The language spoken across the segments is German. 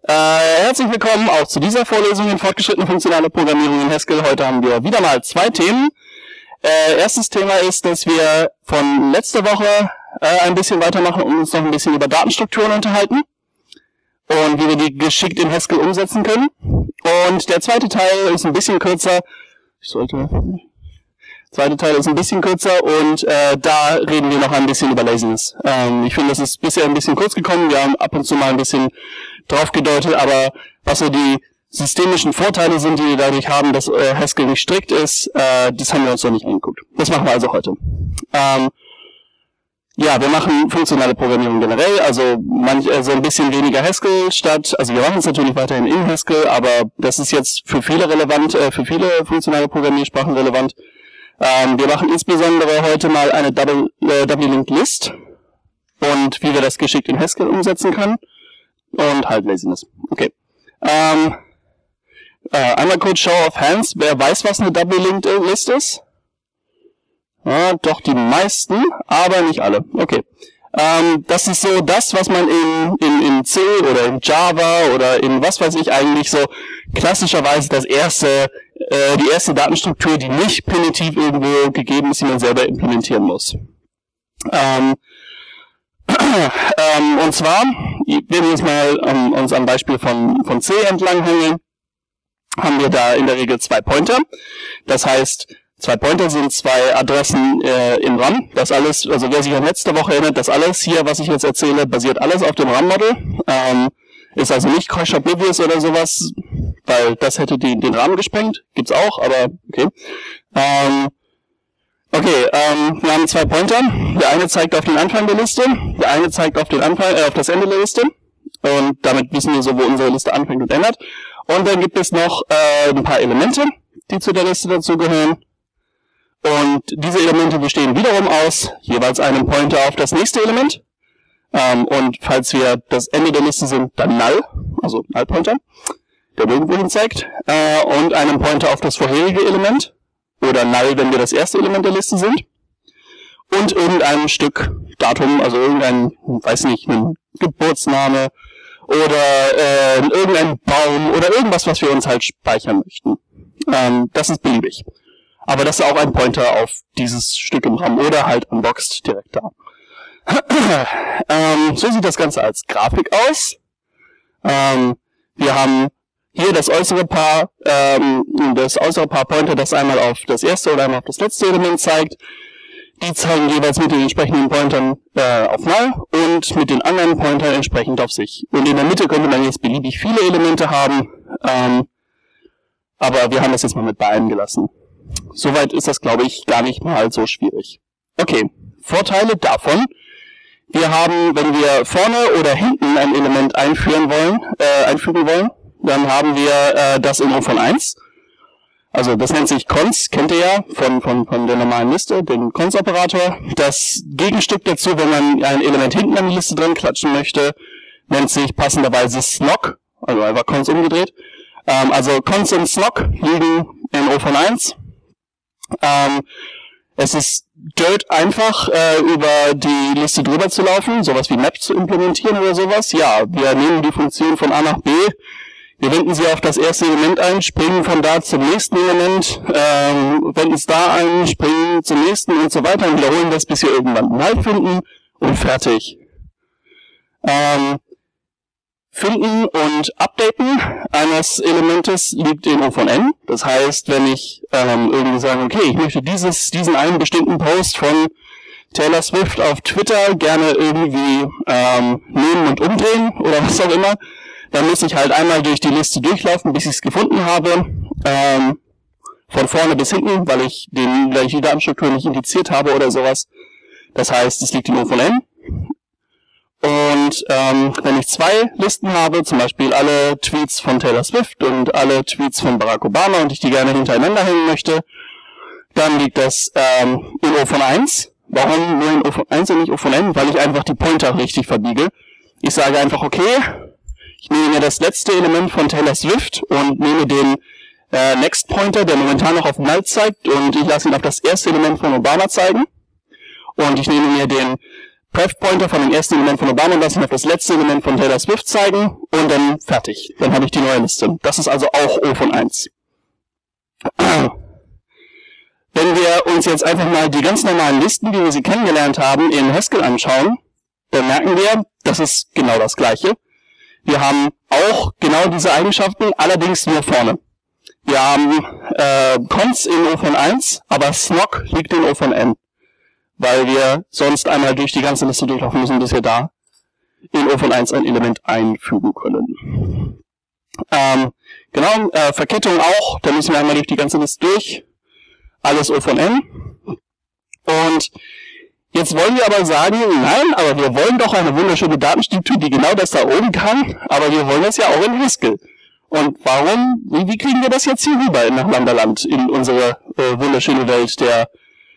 Herzlich willkommen auch zu dieser Vorlesung in fortgeschrittene funktionale Programmierung in Haskell. Heute haben wir wieder mal zwei Themen. Erstes Thema ist, dass wir von letzter Woche ein bisschen weitermachen und uns noch ein bisschen über Datenstrukturen unterhalten und wie wir die geschickt in Haskell umsetzen können. Und der zweite Teil ist ein bisschen kürzer. Und da reden wir noch ein bisschen über Laziness. Ich finde, das ist bisher ein bisschen kurz gekommen. Wir haben ab und zu mal ein bisschen drauf gedeutet, aber was so die systemischen Vorteile sind, die wir dadurch haben, dass Haskell nicht strikt ist, das haben wir uns noch nicht angeguckt. Das machen wir also heute. Ja, wir machen funktionale Programmierung generell, also ein bisschen weniger Haskell also wir machen es natürlich weiterhin in Haskell, aber das ist jetzt für viele relevant, für viele funktionale Programmiersprachen relevant. Wir machen insbesondere heute mal eine Double-Linked List und wie wir das geschickt in Haskell umsetzen können und halt Laziness. Okay. Einmal kurz Show of Hands. Wer weiß, was eine Double-Linked List ist? Ja, doch die meisten, aber nicht alle. Okay. Das ist so das, was man in C oder in Java oder in was weiß ich eigentlich so klassischerweise die erste Datenstruktur, die nicht primitiv irgendwo gegeben ist, die man selber implementieren muss. Und zwar, wenn wir jetzt mal uns am Beispiel von C entlanghangeln, haben wir da in der Regel zwei Pointer. Das heißt, zwei Pointer sind zwei Adressen im RAM. Das alles, also wer sich an letzte Woche erinnert, das alles hier, was ich jetzt erzähle, basiert alles auf dem RAM-Model. Ist also nicht Crash Oblivious oder sowas, weil das hätte den Rahmen gesprengt. Gibt's auch, aber okay. Wir haben zwei Pointer. Der eine zeigt auf den Anfang der Liste, der eine zeigt auf auf das Ende der Liste. Und damit wissen wir so, wo unsere Liste anfängt und endet. Und dann gibt es noch ein paar Elemente, die zu der Liste dazugehören. Und diese Elemente bestehen wiederum aus jeweils einem Pointer auf das nächste Element. Und falls wir das Ende der Liste sind, dann Null, also Null-Pointer, der nirgendwo hin zeigt. Und einem Pointer auf das vorherige Element. Oder Null, wenn wir das erste Element der Liste sind. Und irgendein Stück Datum, also ein Geburtsname oder irgendein Baum oder irgendwas, was wir uns halt speichern möchten. Das ist beliebig. Aber das ist auch ein Pointer auf dieses Stück im RAM oder halt unboxed direkt da. So sieht das Ganze als Grafik aus. Wir haben hier das äußere Paar Pointer, das einmal auf das erste oder einmal auf das letzte Element zeigt. Die zeigen jeweils mit den entsprechenden Pointern auf Null und mit den anderen Pointern entsprechend auf sich. Und in der Mitte könnte man jetzt beliebig viele Elemente haben, aber wir haben das jetzt mal mit bei einem gelassen. Soweit ist das, glaube ich, gar nicht mal so schwierig. Okay, Vorteile davon. Wir haben, wenn wir vorne oder hinten ein Element einfügen wollen, dann haben wir das in O von 1. Also das nennt sich Cons, kennt ihr ja von der normalen Liste, den Cons-Operator. Das Gegenstück dazu, wenn man ein Element hinten an die Liste drin klatschen möchte, nennt sich passenderweise Snock, also einfach Cons umgedreht. Also Cons und Snock liegen in O von 1. Es ist dirt einfach, über die Liste drüber zu laufen, sowas wie Map zu implementieren oder sowas. Ja, wir nehmen die Funktion von A nach B, wir wenden sie auf das erste Element ein, springen von da zum nächsten Element, wenden es da ein, springen zum nächsten und so weiter und wiederholen das, bis wir irgendwann Null finden und fertig. Finden und Updaten eines Elementes liegt in O von N. Das heißt, wenn ich irgendwie sage, okay, ich möchte diesen einen bestimmten Post von Taylor Swift auf Twitter gerne irgendwie nehmen und umdrehen oder was auch immer, dann muss ich halt einmal durch die Liste durchlaufen, bis ich es gefunden habe, von vorne bis hinten, weil ich die Datenstruktur nicht indiziert habe oder sowas. Das heißt, es liegt in O von N. Und wenn ich zwei Listen habe, zum Beispiel alle Tweets von Taylor Swift und alle Tweets von Barack Obama und ich die gerne hintereinander hängen möchte, dann liegt das in O von 1. Warum nur in O von 1 und nicht O von N? Weil ich einfach die Pointer richtig verbiege. Ich sage einfach, okay, ich nehme mir das letzte Element von Taylor Swift und nehme den Next Pointer, der momentan noch auf Null zeigt, und ich lasse ihn auf das erste Element von Obama zeigen. Und ich nehme mir den Pref-Pointer von dem ersten Element von Obama lassen auf das letzte Element von Taylor Swift zeigen und dann fertig. Dann habe ich die neue Liste. Das ist also auch O von 1. Wenn wir uns jetzt einfach mal die ganz normalen Listen, wie wir sie kennengelernt haben, in Haskell anschauen, dann merken wir, das ist genau das Gleiche. Wir haben auch genau diese Eigenschaften, allerdings nur vorne. Wir haben Cons in O von 1, aber Snog liegt in O von n. Weil wir sonst einmal durch die ganze Liste durchlaufen müssen, bis wir da in O von 1 ein Element einfügen können. Verkettung auch, da müssen wir einmal durch die ganze Liste durch. Alles O von n. Und jetzt wollen wir aber sagen, nein, aber wir wollen doch eine wunderschöne Datenstruktur, die genau das da oben kann, aber wir wollen das ja auch in Haskell. Und warum, wie kriegen wir das jetzt hier rüber nach Landerland in unsere wunderschöne Welt der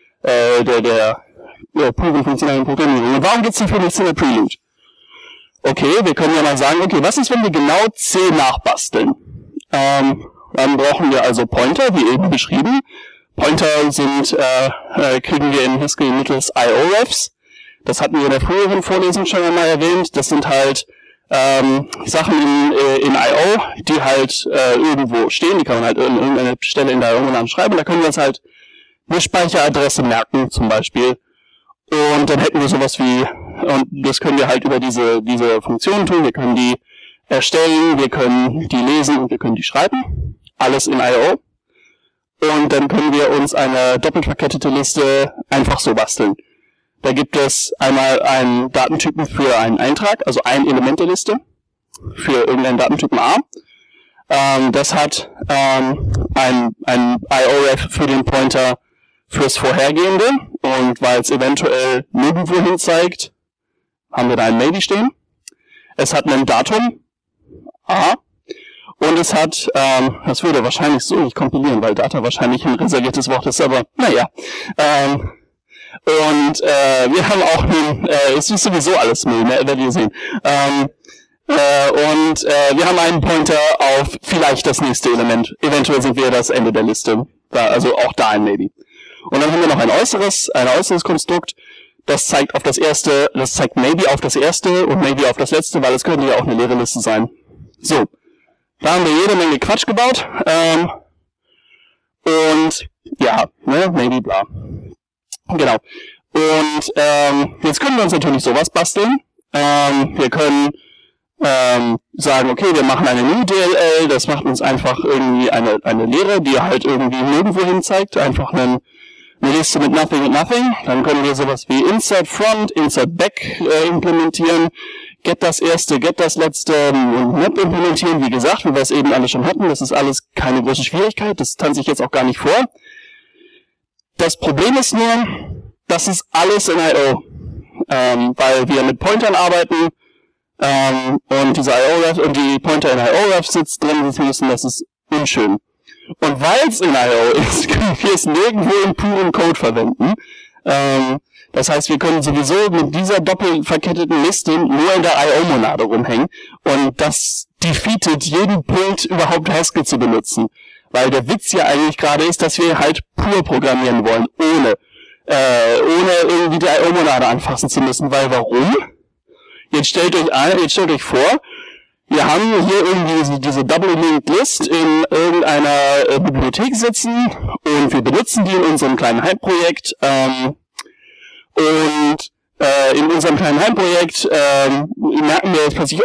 puren funktionalen Programmierung? Und warum gibt's dafür nichts in der Prelude? Okay, wir können ja mal sagen, okay, was ist, wenn wir genau C nachbasteln? Dann brauchen wir also Pointer, wie eben beschrieben. Pointer sind, kriegen wir in Haskell mittels IO-Refs. Das hatten wir in der früheren Vorlesung schon einmal erwähnt. Das sind halt Sachen in IO, die halt irgendwo stehen. Die kann man halt an irgendeiner Stelle in der IO schreiben. Da können wir uns halt eine Speicheradresse merken, zum Beispiel. Und dann hätten wir sowas wie, und das können wir halt über diese Funktionen tun. Wir können die erstellen, wir können die lesen und wir können die schreiben. Alles in IO. Und dann können wir uns eine doppelt verkettete Liste einfach so basteln. Da gibt es einmal einen Datentypen für einen Eintrag, also ein Element der Liste, für irgendeinen Datentypen A. Das hat ein IO-Ref für den Pointer fürs Vorhergehende, und weil es eventuell nirgendwo hin zeigt, haben wir da ein Maybe stehen. Es hat ein Datum A. Und es hat, das würde wahrscheinlich so nicht kompilieren, weil Data wahrscheinlich ein reserviertes Wort ist, aber naja. Wir haben auch es ist sowieso alles Müll, werdet ihr sehen. Wir haben einen Pointer auf vielleicht das nächste Element. Eventuell sind wir das Ende der Liste. Also auch da ein Maybe. Und dann haben wir noch ein äußeres Konstrukt. Das zeigt auf das erste, das zeigt Maybe auf das erste und Maybe auf das letzte, weil es könnte ja auch eine leere Liste sein. So. Da haben wir jede Menge Quatsch gebaut. Maybe bla. Genau. Und jetzt können wir uns natürlich sowas basteln. Wir können sagen, okay, wir machen eine New DLL, das macht uns einfach irgendwie eine Lehre, die halt irgendwie nirgendwo hin zeigt, einfach eine Liste mit Nothing und Nothing. Dann können wir sowas wie Insert Front, Insert Back implementieren, Get das erste, Get das letzte und Map implementieren, wie gesagt, wie wir es eben alle schon hatten. Das ist alles keine große Schwierigkeit, das tanze ich jetzt auch gar nicht vor. Das Problem ist nur, das ist alles in I.O., weil wir mit Pointern arbeiten, und diese IO-Refs und die Pointer in IO-Refs sitzt drin müssen, das ist unschön. Und weil es in IO ist, können wir es nirgendwo in purem Code verwenden. Das heißt, wir können sowieso mit dieser doppelt verketteten Liste nur in der IO-Monade rumhängen. Und das defeatet jeden Punkt, überhaupt Haskell zu benutzen. Weil der Witz ja eigentlich gerade ist, dass wir halt pur programmieren wollen, ohne irgendwie die IO-Monade anfassen zu müssen. Weil warum? Jetzt stellt euch vor, wir haben hier irgendwie diese Double-Linked List in irgendeiner Bibliothek sitzen und wir benutzen die in unserem kleinen Heimprojekt. In unserem kleinen Heimprojekt merken wir jetzt plötzlich,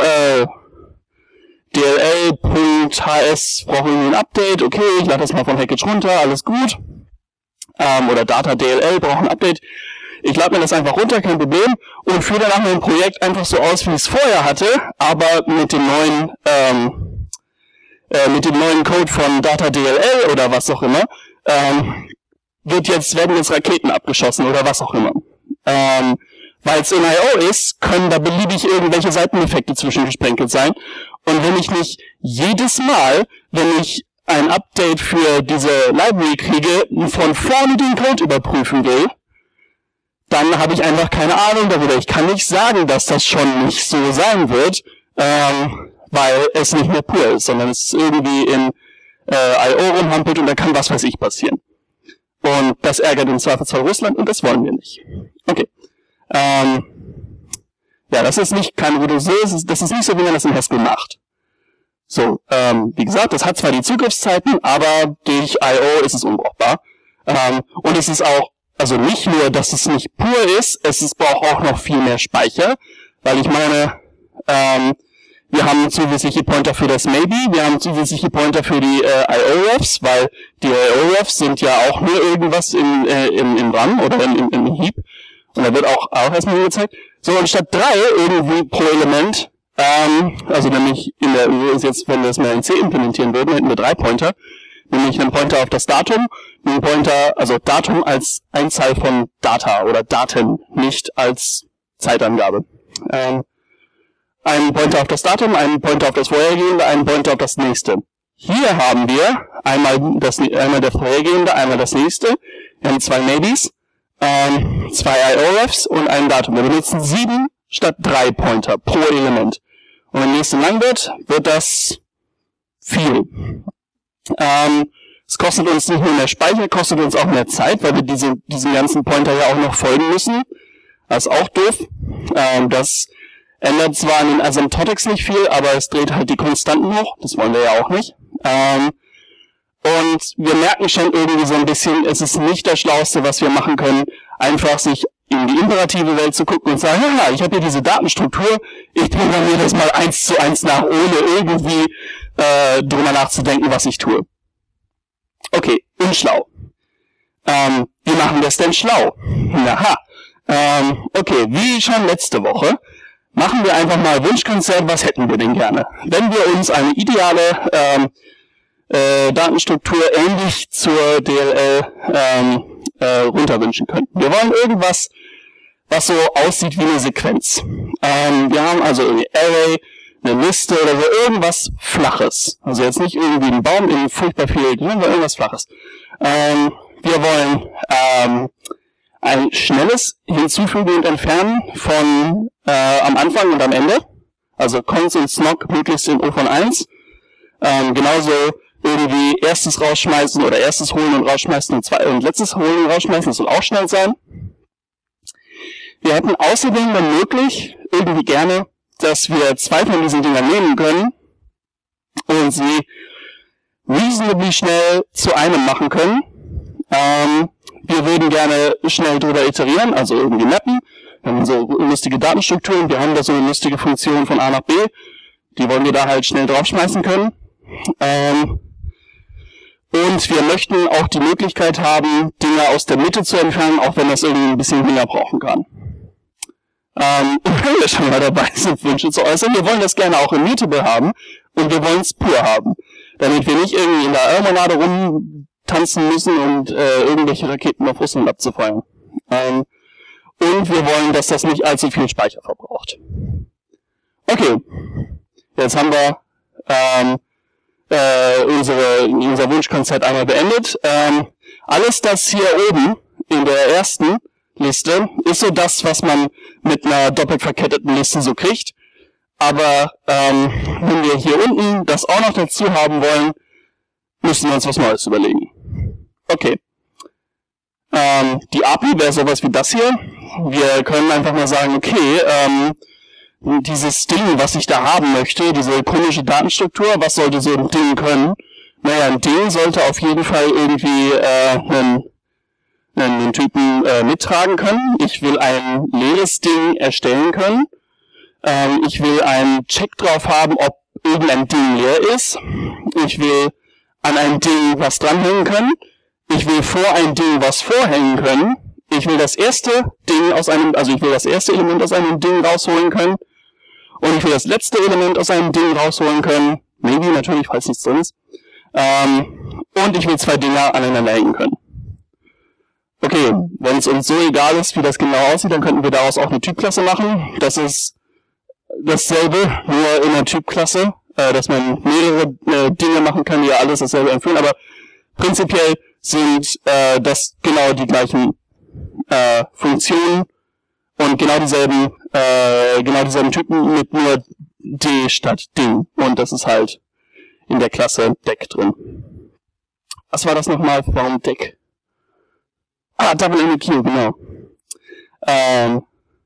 DLL.hs braucht irgendwie ein Update, okay, ich lade das mal von Hackage runter, alles gut. Oder Data DLL braucht ein Update. Ich lade mir das einfach runter, kein Problem, und führe danach mein Projekt einfach so aus, wie ich es vorher hatte, aber mit dem neuen Code von Data DLL oder was auch immer, werden jetzt Raketen abgeschossen oder was auch immer. Weil es in I.O. ist, können da beliebig irgendwelche Seiteneffekte zwischengesprenkelt sein. Und wenn ich nicht jedes Mal, wenn ich ein Update für diese Library kriege, von vorne den Code überprüfen will, dann habe ich einfach keine Ahnung darüber. Ich kann nicht sagen, dass das schon nicht so sein wird, weil es nicht mehr pur ist, sondern es ist irgendwie in I.O. rumhampelt und da kann was weiß ich passieren. Und das ärgert im Zweifelsfall Russland und das wollen wir nicht. Okay. Ja, das ist nicht kein Reducé, das ist nicht so, wie man das in Haskell macht. So, wie gesagt, das hat zwar die Zugriffszeiten, aber durch I.O. ist es unbrauchbar. Und es ist auch, also nicht nur, dass es nicht pur ist, braucht auch noch viel mehr Speicher, weil ich meine, wir haben zusätzliche Pointer für das Maybe, wir haben zusätzliche Pointer für die I.O.Refs, weil die I.O.Refs sind ja auch nur irgendwas im RAM oder im Heap. Und da wird auch erstmal gezeigt. So, und statt 3 irgendwie pro Element, also nämlich jetzt, wenn wir das mal in C implementieren würden, hätten wir 3 Pointer. Nämlich einen Pointer auf das Datum, einen Pointer, also Datum als Einzahl von Data oder Daten, nicht als Zeitangabe. Einen Pointer auf das Datum, einen Pointer auf das vorhergehende, einen Pointer auf das nächste. Hier haben wir einmal der vorhergehende, einmal das nächste. Wir haben 2 Maybes, 2 I.O.Refs und ein Datum. Wir benutzen 7 statt 3 Pointer pro Element. Und wenn nächste lang wird das viel. Es kostet uns nicht nur mehr Speicher, kostet uns auch mehr Zeit, weil wir diesen ganzen Pointer ja auch noch folgen müssen. Das ist auch doof. Das ändert zwar an den Asymptotics nicht viel, aber es dreht halt die Konstanten hoch. Das wollen wir ja auch nicht. Und wir merken schon irgendwie so ein bisschen, es ist nicht das Schlauste, was wir machen können, einfach sich in die imperative Welt zu gucken und sagen, ja, ich habe hier diese Datenstruktur, ich programmiere das mal 1:1 nach, ohne irgendwie drüber nachzudenken, was ich tue. Okay, unschlau. Wie machen wir es denn schlau? Aha. Okay, wie schon letzte Woche, machen wir einfach mal Wunschkonzert, was hätten wir denn gerne? Wenn wir uns eine ideale Datenstruktur ähnlich zur DLL runterwünschen könnten. Wir wollen irgendwas, was so aussieht wie eine Sequenz. Wir haben also irgendwie Array, eine Liste oder so, irgendwas Flaches. Also jetzt nicht irgendwie ein Baum in furchtbar viel, sondern irgendwas Flaches. Wir wollen ein schnelles Hinzufügen und Entfernen von am Anfang und am Ende. Also Cons und Snog möglichst in O von 1. Genauso irgendwie erstes rausschmeißen oder erstes holen und rausschmeißen und letztes holen und rausschmeißen. Das soll auch schnell sein. Wir hätten außerdem dann möglich irgendwie gerne, dass wir 2 von diesen Dingern nehmen können und sie reasonably schnell zu einem machen können. Wir würden gerne schnell drüber iterieren, also irgendwie mappen. Wir haben so lustige Datenstrukturen, wir haben da so eine lustige Funktion von A nach B. Die wollen wir da halt schnell draufschmeißen können. Und wir möchten auch die Möglichkeit haben, Dinge aus der Mitte zu entfernen, auch wenn das irgendwie ein bisschen länger brauchen kann. Und wenn wir schon mal dabei sind, Wünsche zu äußern, wir wollen das gerne auch immutable haben und wir wollen es pur haben. Damit wir nicht irgendwie in der Eiermonade rumtanzen müssen und irgendwelche Raketen auf Russland abzufeuern. Und wir wollen, dass das nicht allzu viel Speicher verbraucht. Okay, jetzt haben wir unser Wunschkonzert einmal beendet. Alles das hier oben in der ersten Liste ist so das, was man mit einer doppelt verketteten Liste so kriegt. Aber wenn wir hier unten das auch noch dazu haben wollen, müssen wir uns was Neues überlegen. Okay. Die API wäre sowas wie das hier. Wir können einfach mal sagen, okay, dieses Ding, was ich da haben möchte, diese komische Datenstruktur, was sollte so ein Ding können? Naja, ein Ding sollte auf jeden Fall irgendwie einen Typen mittragen können. Ich will ein leeres Ding erstellen können. Ich will einen Check drauf haben, ob irgendein Ding leer ist. Ich will an ein Ding was dranhängen können. Ich will vor ein Ding was vorhängen können. Ich will das erste Ding ich will das erste Element aus einem Ding rausholen können. Und ich will das letzte Element aus einem Ding rausholen können. Maybe, natürlich, falls nichts drin ist. Und ich will 2 Dinger aneinander hängen können. Okay, wenn es uns so egal ist, wie das genau aussieht, dann könnten wir daraus auch eine Typklasse machen. Das ist dasselbe, nur in einer Typklasse, dass man mehrere Dinge machen kann, die ja alles dasselbe empfehlen, aber prinzipiell sind das genau die gleichen Funktionen und genau dieselben Typen mit nur D statt Ding. Und das ist halt in der Klasse Deck drin. Was war das nochmal? Warum Deck? Double MQ, genau.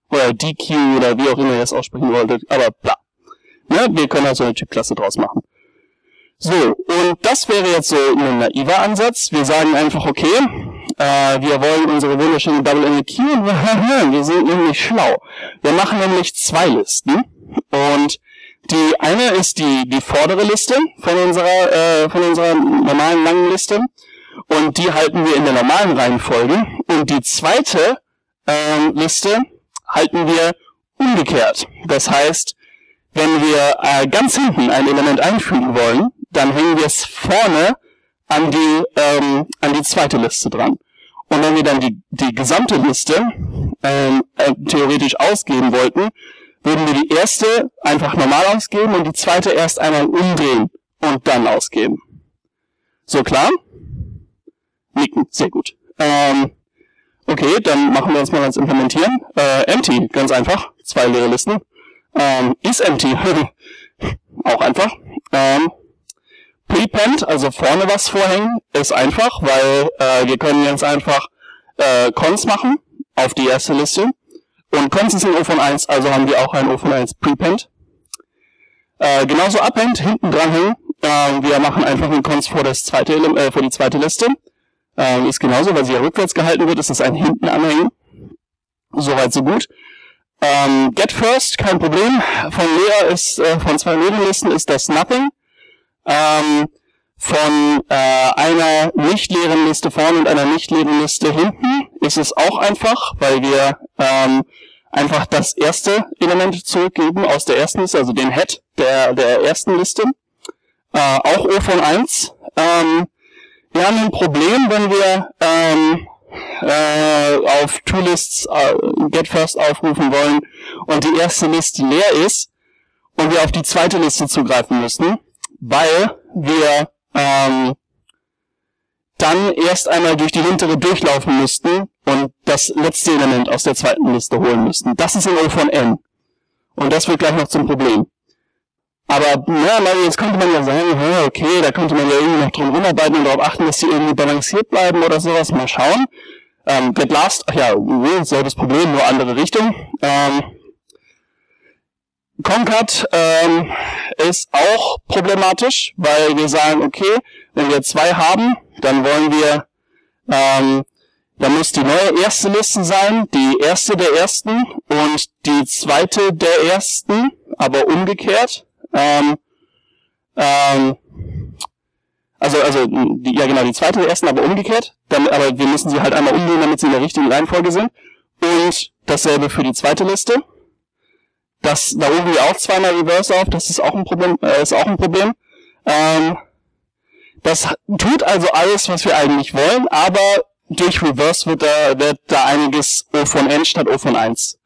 oder DQ oder wie auch immer ihr das aussprechen wolltet, aber bla. Ne? Wir können also eine Typklasse draus machen. So, und das wäre jetzt so ein naiver Ansatz. Wir sagen einfach, okay, wir wollen unsere wunderschöne Double-Ended Queue und wir sind nämlich schlau. Wir machen nämlich 2 Listen und die eine ist die vordere Liste von unserer normalen langen Liste und die halten wir in der normalen Reihenfolge und die zweite Liste halten wir umgekehrt. Das heißt, wenn wir ganz hinten ein Element einfügen wollen, dann hängen wir es vorne an die zweite Liste dran. Und wenn wir dann die gesamte Liste theoretisch ausgeben wollten, würden wir die erste einfach normal ausgeben und die zweite erst einmal umdrehen und dann ausgeben. So klar? Nicken, sehr gut. Okay, dann machen wir uns mal ans Implementieren. Empty, ganz einfach, 2 leere Listen. Is empty, auch einfach. Prepend, also vorne was vorhängen, ist einfach, weil wir können jetzt einfach Cons machen auf die erste Liste. Und Cons ist ein O von 1, also haben wir auch ein O von 1 Prepend. Genauso Append, hinten dranhängen. Wir machen einfach einen Cons vor die zweite Liste. Ist genauso, weil sie ja rückwärts gehalten wird, ist das ein hinten anhängen. Soweit so gut. Get first, kein Problem. Von 2 Nebenlisten ist das Nothing. Von einer nicht leeren Liste vorne und einer nicht leeren Liste hinten ist es auch einfach, weil wir einfach das erste Element zurückgeben aus der ersten Liste, also den Head der ersten Liste. Auch O von 1. Wir haben ein Problem, wenn wir auf ToLists Get First aufrufen wollen und die erste Liste leer ist und wir auf die zweite Liste zugreifen müssen, weil wir dann erst einmal durch die hintere durchlaufen müssten und das letzte Element aus der zweiten Liste holen müssten. Das ist ein O von N. Und das wird gleich noch zum Problem. Aber jetzt könnte man ja sagen, okay, da könnte man ja irgendwie noch drum rumarbeiten und darauf achten, dass die irgendwie balanciert bleiben oder sowas. Mal schauen. Get last, selbes Problem, nur andere Richtung. Concat ist auch problematisch, weil wir sagen, okay, wenn wir 2 haben, dann wollen wir, dann muss die neue erste Liste sein, die erste der ersten und die zweite der ersten, aber umgekehrt. Die zweite der ersten, aber umgekehrt. Aber wir müssen sie halt einmal umgehen, damit sie in der richtigen Reihenfolge sind. Und dasselbe für die zweite Liste. Da rufen wir auch zweimal Reverse auf, das ist auch ein Problem. Das tut also alles, was wir eigentlich wollen, aber durch Reverse wird da einiges O von N statt O von 1.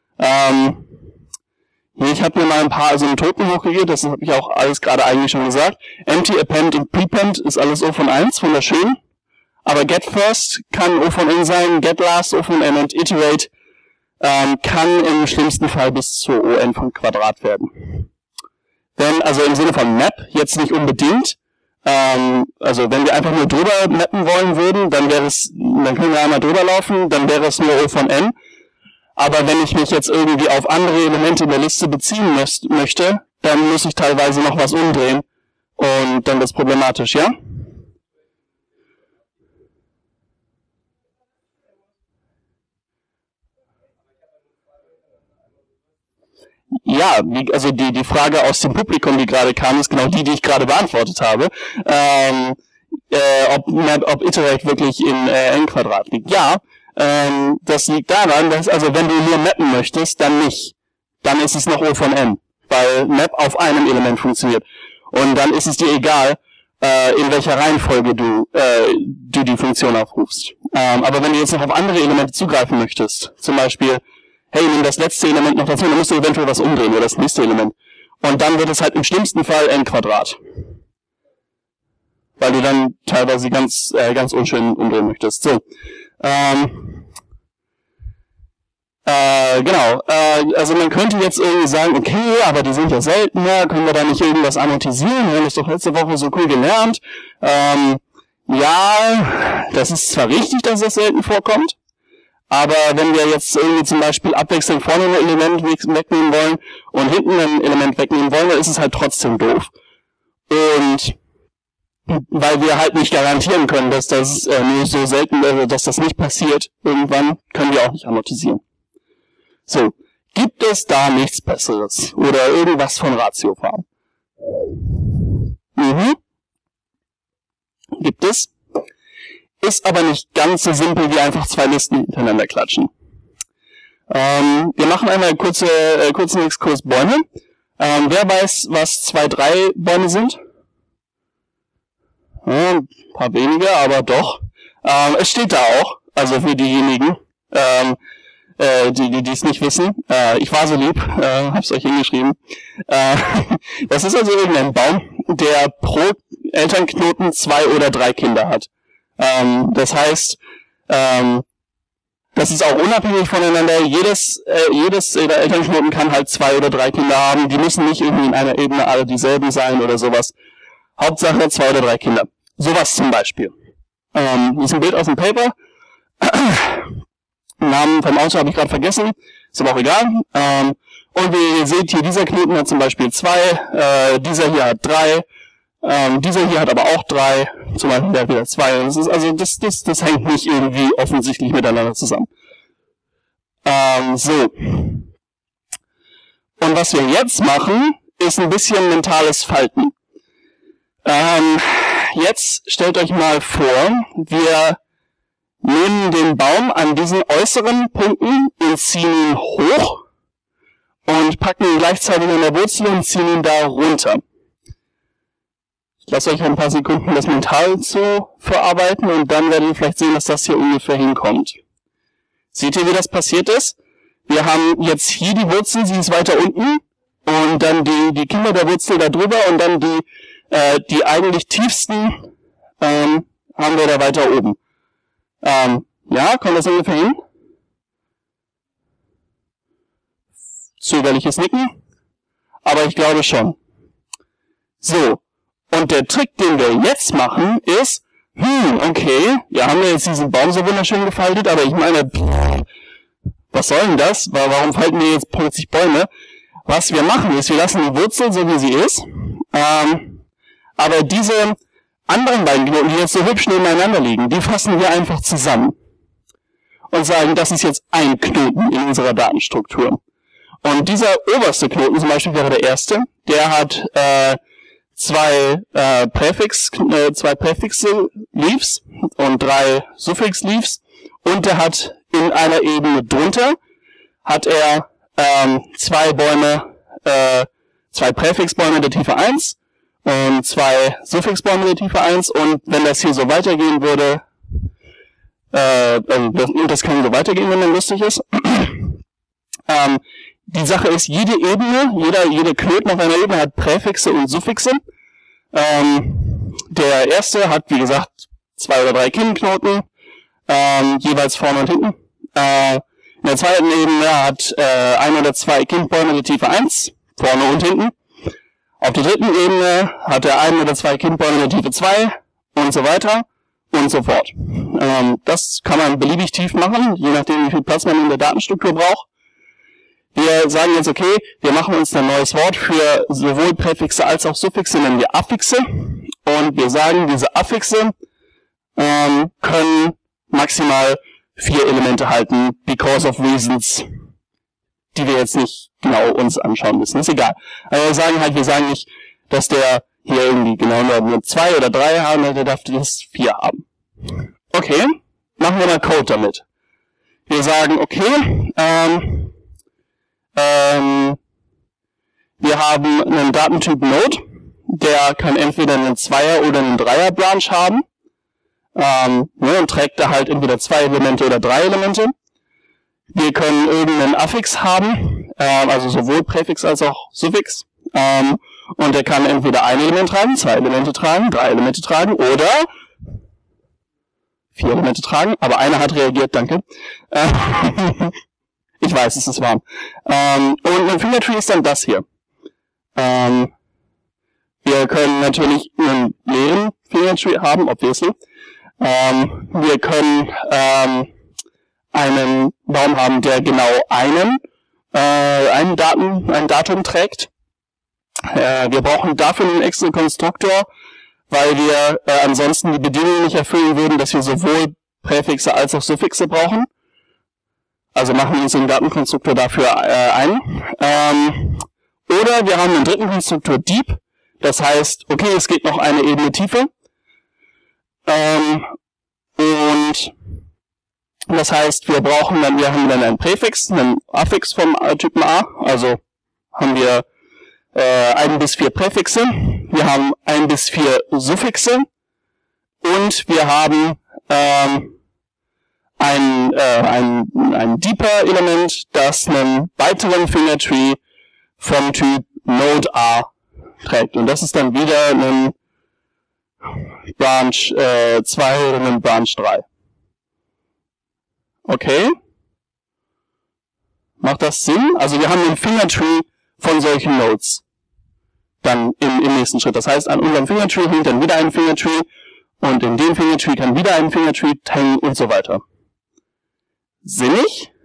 Ich habe mir mal ein paar Token hochgegeben, das habe ich auch alles gerade eigentlich schon gesagt. Empty, Append und Prepend ist alles O von 1, wunderschön. Aber Get First kann O von N sein, Get Last O von N und Iterate kann im schlimmsten Fall bis zur ON von Quadrat werden. Also im Sinne von Map jetzt nicht unbedingt. Also wenn wir einfach nur drüber mappen wollen würden, dann können wir einmal drüber laufen, dann wäre es nur O von N. Aber wenn ich mich jetzt irgendwie auf andere Elemente in der Liste beziehen möchte, dann muss ich teilweise noch was umdrehen. Und dann wird es problematisch, ja? Ja, also die Frage aus dem Publikum, die gerade kam, ist genau die ich gerade beantwortet habe. Ob Iterate wirklich in N-Quadrat liegt. Ja, das liegt daran, dass, also wenn du nur mappen möchtest, dann nicht. Dann ist es noch O von N, weil Map auf einem Element funktioniert. Und dann ist es dir egal, in welcher Reihenfolge du die Funktion aufrufst. Aber wenn du jetzt noch auf andere Elemente zugreifen möchtest, zum Beispiel, hey, nimm das letzte Element noch dazu, dann musst du eventuell was umdrehen, oder das nächste Element. Und dann wird es halt im schlimmsten Fall N-Quadrat. Weil du dann teilweise ganz unschön umdrehen möchtest. So. Genau. Also man könnte jetzt irgendwie sagen, okay, aber die sind ja seltener, können wir da nicht irgendwas amortisieren? Wir haben das doch letzte Woche so cool gelernt. Ja, das ist zwar richtig, dass das selten vorkommt, Aber wenn wir jetzt irgendwie zum Beispiel abwechselnd vorne ein Element wegnehmen wollen und hinten ein Element wegnehmen wollen, dann ist es halt trotzdem doof. Und weil wir halt nicht garantieren können, dass das nur so selten, dass das nicht passiert, irgendwann können wir auch nicht amortisieren. So, gibt es da nichts Besseres oder irgendwas von Ratiofarm? Gibt es. Ist aber nicht ganz so simpel wie einfach zwei Listen hintereinander klatschen. Wir machen einmal einen kurzen Exkurs Bäume. Wer weiß, was 2-3 Bäume sind? Ein paar weniger, aber doch. Es steht da auch, also für diejenigen, die es nicht wissen. Ich war so lieb, hab's euch hingeschrieben. Das ist also irgendein Baum, der pro Elternknoten 2 oder 3 Kinder hat. Das heißt, das ist auch unabhängig voneinander. Jedes Elternknoten kann halt 2 oder 3 Kinder haben. Die müssen nicht irgendwie in einer Ebene alle dieselben sein oder sowas. Hauptsache 2 oder 3 Kinder. Sowas zum Beispiel. Das ist ein Bild aus dem Paper. Namen vom Autor habe ich gerade vergessen. Ist aber auch egal. Und wie ihr seht, hier dieser Knoten hat zum Beispiel 2, dieser hier hat 3, dieser hier hat aber auch 3, zum Beispiel der hat wieder 2. Das ist also das hängt nicht irgendwie offensichtlich miteinander zusammen. So. Und was wir jetzt machen, ist ein bisschen mentales Falten. Jetzt stellt euch mal vor, wir nehmen den Baum an diesen äußeren Punkten und ziehen ihn hoch und packen ihn gleichzeitig an der Wurzel und ziehen ihn da runter. Ich lasse euch ein paar Sekunden das mental zu verarbeiten und dann werdet ihr vielleicht sehen, dass das hier ungefähr hinkommt. Seht ihr, wie das passiert ist? Wir haben jetzt hier die Wurzel, sie ist weiter unten und dann die Kinder der Wurzel da drüber und dann die eigentlich tiefsten haben wir da weiter oben. Ja, kommt das ungefähr hin? Zögerliches Nicken, aber ich glaube schon. So, und der Trick, den wir jetzt machen, ist, okay, ja, haben wir jetzt diesen Baum so wunderschön gefaltet, aber ich meine, was soll denn das? Warum falten wir jetzt plötzlich Bäume? Was wir machen ist, wir lassen die Wurzel so wie sie ist, aber diese anderen beiden Knoten, die jetzt so hübsch nebeneinander liegen, die fassen wir einfach zusammen und sagen, das ist jetzt ein Knoten in unserer Datenstruktur. Und dieser oberste Knoten, zum Beispiel wäre der erste, der hat zwei Präfixe-Leaves und 3 Suffix-Leaves und der hat in einer Ebene drunter hat er 2 Bäume, 2 Präfixbäume der Tiefe 1 und 2 Suffixbäume der Tiefe 1 und wenn das hier so weitergehen würde, das kann so weitergehen, wenn man lustig ist. Die Sache ist, jede Ebene, jeder Knoten auf einer Ebene hat Präfixe und Suffixe. Der erste hat, wie gesagt, 2 oder 3 Kinnenknoten, jeweils vorne und hinten. In der zweiten Ebene hat 1 oder 2 Kindbäume der Tiefe 1, vorne und hinten. Auf der dritten Ebene hat er 1 oder 2 Kindbäume der Tiefe 2 und so weiter und so fort. Das kann man beliebig tief machen, je nachdem, wie viel Platz man in der Datenstruktur braucht. Wir sagen jetzt, okay, wir machen uns ein neues Wort für sowohl Präfixe als auch Suffixe, nennen wir Affixe. Und wir sagen, diese Affixe können maximal 4 Elemente halten, because of reasons, die wir jetzt nicht genau uns anschauen müssen. Ist egal. Aber wir sagen nicht, dass der hier irgendwie genau nur 2 oder 3 haben, der darf das 4 haben. Okay, machen wir mal Code damit. Wir sagen, okay, wir haben einen Datentyp Node, der kann entweder einen 2er oder einen 3er Branch haben, und trägt da halt entweder 2 Elemente oder 3 Elemente. Wir können irgendeinen Affix haben, also sowohl Präfix als auch Suffix, und der kann entweder ein Element tragen, 2 Elemente tragen, 3 Elemente tragen oder 4 Elemente tragen, aber einer hat reagiert, danke. Ich weiß, es ist warm. Und ein Fingertree ist dann das hier. Wir können natürlich einen leeren Fingertree haben, obviously. Wir können einen Baum haben, der genau ein Datum trägt. Wir brauchen dafür einen extra Konstruktor, weil wir ansonsten die Bedingungen nicht erfüllen würden, dass wir sowohl Präfixe als auch Suffixe brauchen. Also machen wir uns den Datenkonstruktor dafür ein. Oder wir haben einen dritten Konstruktor Deep. Das heißt, okay, es geht noch eine Ebene tiefer. Und das heißt, wir haben dann einen Präfix, einen Affix vom Typen A. Also haben wir 1 bis 4 Präfixe. Wir haben 1 bis 4 Suffixe. Und wir haben ein Deeper-Element, das einen weiteren Fingertree vom Typ Node A trägt. Und das ist dann wieder ein Branch 2 oder ein Branch 3. Okay. Macht das Sinn? Also wir haben den Fingertree von solchen Nodes dann im nächsten Schritt. Das heißt, an unserem Fingertree hängt dann wieder ein Fingertree und in dem Fingertree kann wieder ein Fingertree hängen und so weiter. Sinnig?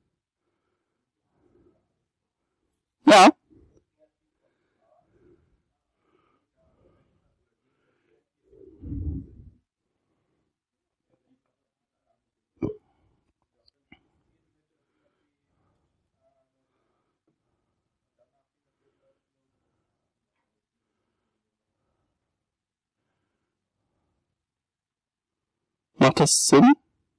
Ja. Macht das Sinn?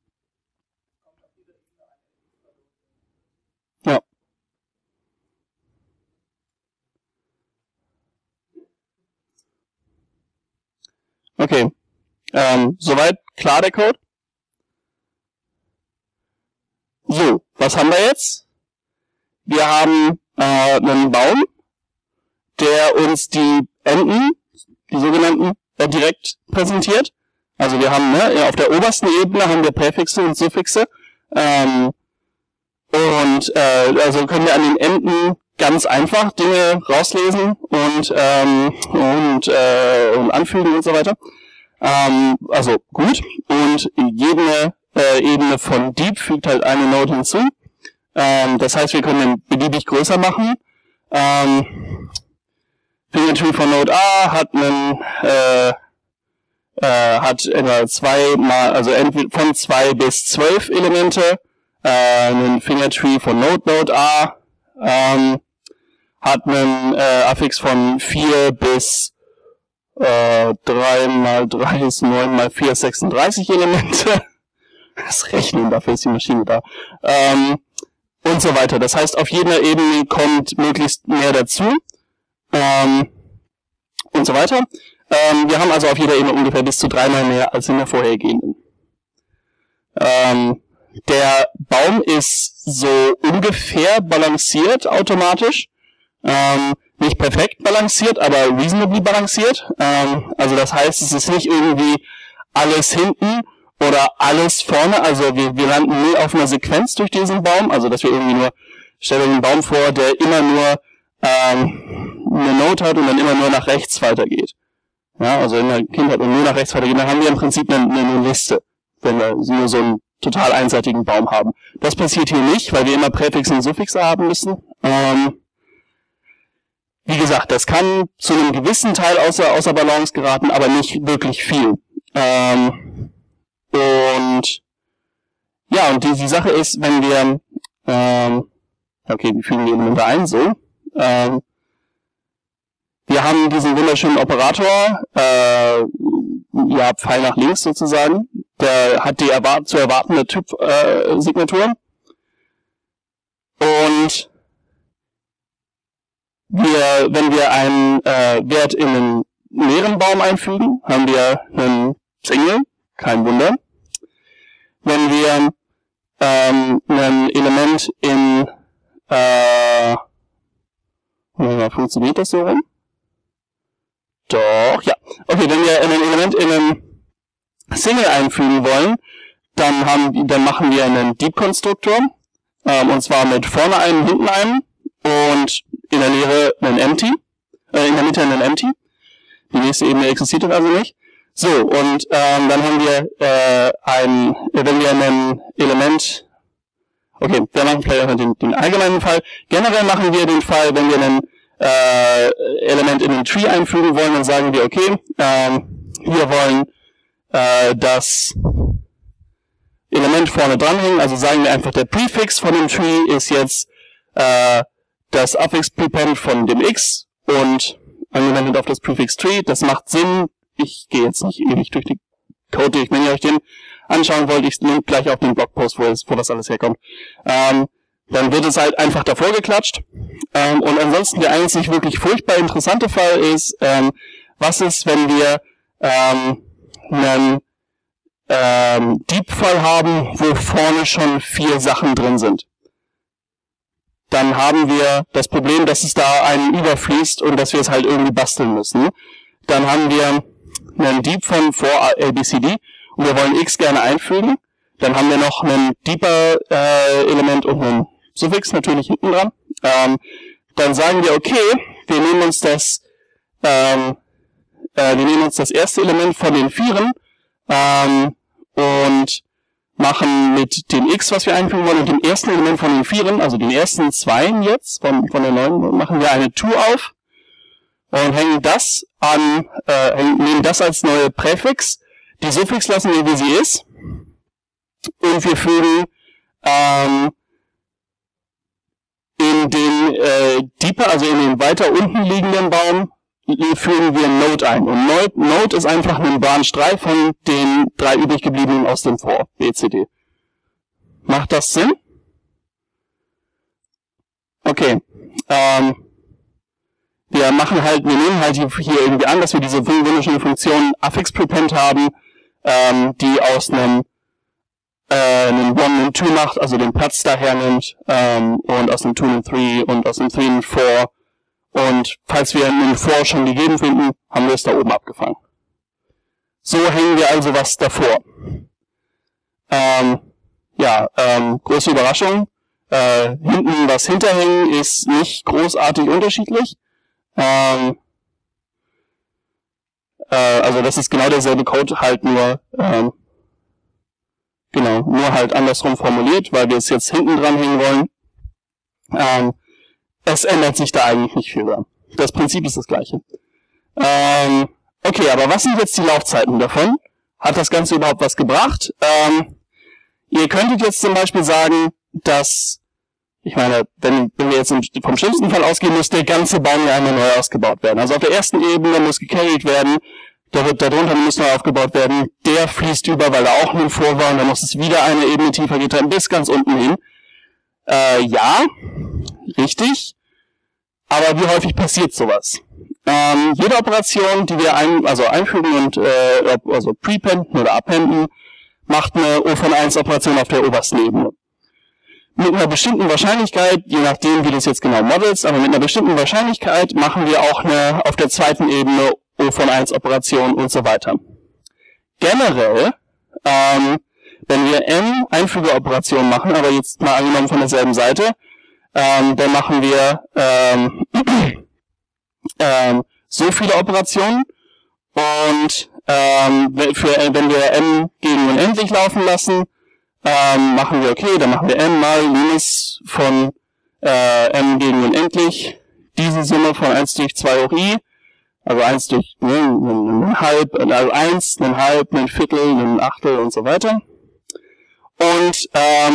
Ja. Okay. Soweit klar der Code? So, was haben wir jetzt? Wir haben einen Baum, der uns die Enden, die sogenannten, direkt präsentiert. Also wir haben auf der obersten Ebene haben wir Präfixe und Suffixe. Also können wir an den Enden ganz einfach Dinge rauslesen und anfügen und so weiter. Also gut. Und jede Ebene von Deep fügt halt eine Node hinzu. Das heißt, wir können den beliebig größer machen. Fingertree von Node A hat etwa entweder von 2 bis 12 Elemente. Ein Fingertree von Node A hat einen Affix von 4 bis 3 mal 3 ist 9 mal 4 ist 36 Elemente. Das Rechnen, dafür ist die Maschine da. Und so weiter. Das heißt, auf jeder Ebene kommt möglichst mehr dazu. Und so weiter. Wir haben also auf jeder Ebene ungefähr bis zu 3-mal mehr als in der vorhergehenden. Der Baum ist so ungefähr balanciert automatisch. Nicht perfekt balanciert, aber reasonably balanciert. Also das heißt, es ist nicht irgendwie alles hinten oder alles vorne. Also wir landen nie auf einer Sequenz durch diesen Baum. Also dass wir irgendwie nur, stell dir einen Baum vor, der immer nur eine Node hat und dann immer nur nach rechts weitergeht. Ja, also in der Kindheit und nur nach rechts weitergeht, dann haben wir im Prinzip eine Liste, wenn wir nur so einen total einseitigen Baum haben. Das passiert hier nicht, weil wir immer Präfixe und Suffixe haben müssen. Wie gesagt, das kann zu einem gewissen Teil außer Balance geraten, aber nicht wirklich viel. Und die Sache ist, wenn wir okay, wir fügen die Elemente ein, so. Wir haben diesen wunderschönen Operator, Pfeil nach links sozusagen, der hat die zu erwartende Typ-Signatur. Und wenn wir einen Wert in einen leeren Baum einfügen, haben wir einen Single, kein Wunder. Wenn wir ein Element in funktioniert das so rum? Doch, ja. Okay, wenn wir ein Element in einen Single einfügen wollen, dann machen wir einen Deep-Konstruktor, und zwar mit vorne einem, hinten einem und in der Leere einen Empty, in der Mitte einen Empty. Die nächste Ebene existiert dann also nicht. So, und dann haben wir wenn wir ein Element Okay, wir machen vielleicht einfach den allgemeinen Fall. Generell machen wir den Fall, wenn wir ein Element in den Tree einfügen wollen, dann sagen wir, okay, wir wollen das Element vorne dranhängen, also sagen wir einfach, der Prefix von dem Tree ist jetzt das Affix Prepend von dem X und angewendet auf das Prefix Tree. Das macht Sinn. Ich gehe jetzt nicht ewig durch die Code, wenn ihr euch den anschauen wollt. Ich link gleich auf den Blogpost, wo das alles herkommt. Dann wird es halt einfach davor geklatscht. Und ansonsten der einzig wirklich furchtbar interessante Fall ist, was ist, wenn wir einen Deep-Fall haben, wo vorne schon 4 Sachen drin sind. Dann haben wir das Problem, dass es da einen überfließt und dass wir es halt irgendwie basteln müssen. Dann haben wir einen Deep von vor ABCD und wir wollen X gerne einfügen. Dann haben wir noch ein Deeper Element und ein Suffix natürlich hinten dran. Dann sagen wir, okay, wir nehmen uns das erste Element von den 4 und machen mit dem X, was wir einfügen wollen, und dem ersten Element von den 4, also den ersten 2 jetzt, von den 9, machen wir eine To auf und hängen das an, nehmen das als neue Präfix. Die Suffix lassen wir, wie sie ist. Und wir fügen in den Deeper, also in den weiter unten liegenden Baum, fügen wir Node ein. Und Node ist einfach ein Branch 3 von den 3 übrig gebliebenen aus dem For, BCD. Macht das Sinn? Okay. Wir nehmen halt hier irgendwie an, dass wir diese wunderschöne Funktion Affix Prepend haben, die aus einem 1 einen 2 macht, also den Platz daher nimmt, und aus einem 2 einen 3 und aus einem 3 einen 4. Und falls wir einen 4 schon gegeben finden, haben wir es da oben abgefangen. So hängen wir also was davor. Große Überraschung. Hinten was hinterhängen ist nicht großartig unterschiedlich. Also das ist genau derselbe Code, halt nur halt andersrum formuliert, weil wir es jetzt hinten dran hängen wollen. Es ändert sich da eigentlich nicht viel dran. Das Prinzip ist das gleiche. Okay, aber was sind jetzt die Laufzeiten davon? Hat das Ganze überhaupt was gebracht? Ihr könntet jetzt zum Beispiel sagen, dass, ich meine, wenn wir jetzt vom schlimmsten Fall ausgehen, muss der ganze Baum ja einmal neu ausgebaut werden. Also auf der ersten Ebene muss gecarried werden, darunter muss neu aufgebaut werden, der fließt über, weil da auch ein Vor war, und dann muss es wieder eine Ebene tiefer getrennt bis ganz unten hin. Ja, richtig. Aber wie häufig passiert sowas? Jede Operation, die wir einfügen und also prependen oder appenden, macht eine O von 1 Operation auf der obersten Ebene. Mit einer bestimmten Wahrscheinlichkeit, je nachdem wie du es jetzt genau modelst, aber mit einer bestimmten Wahrscheinlichkeit machen wir auch eine auf der zweiten Ebene O von 1 Operation und so weiter. Generell, wenn wir n Einfügeoperationen machen, aber jetzt mal angenommen von derselben Seite, dann machen wir so viele Operationen und wenn wir m gegen unendlich laufen lassen, machen wir, okay, dann machen wir m mal Minus von m gegen unendlich, diese Summe von 1 durch 2 hoch i, also 1 durch ein halb, also 1, ein halb, ein Viertel, ein Achtel und so weiter. Und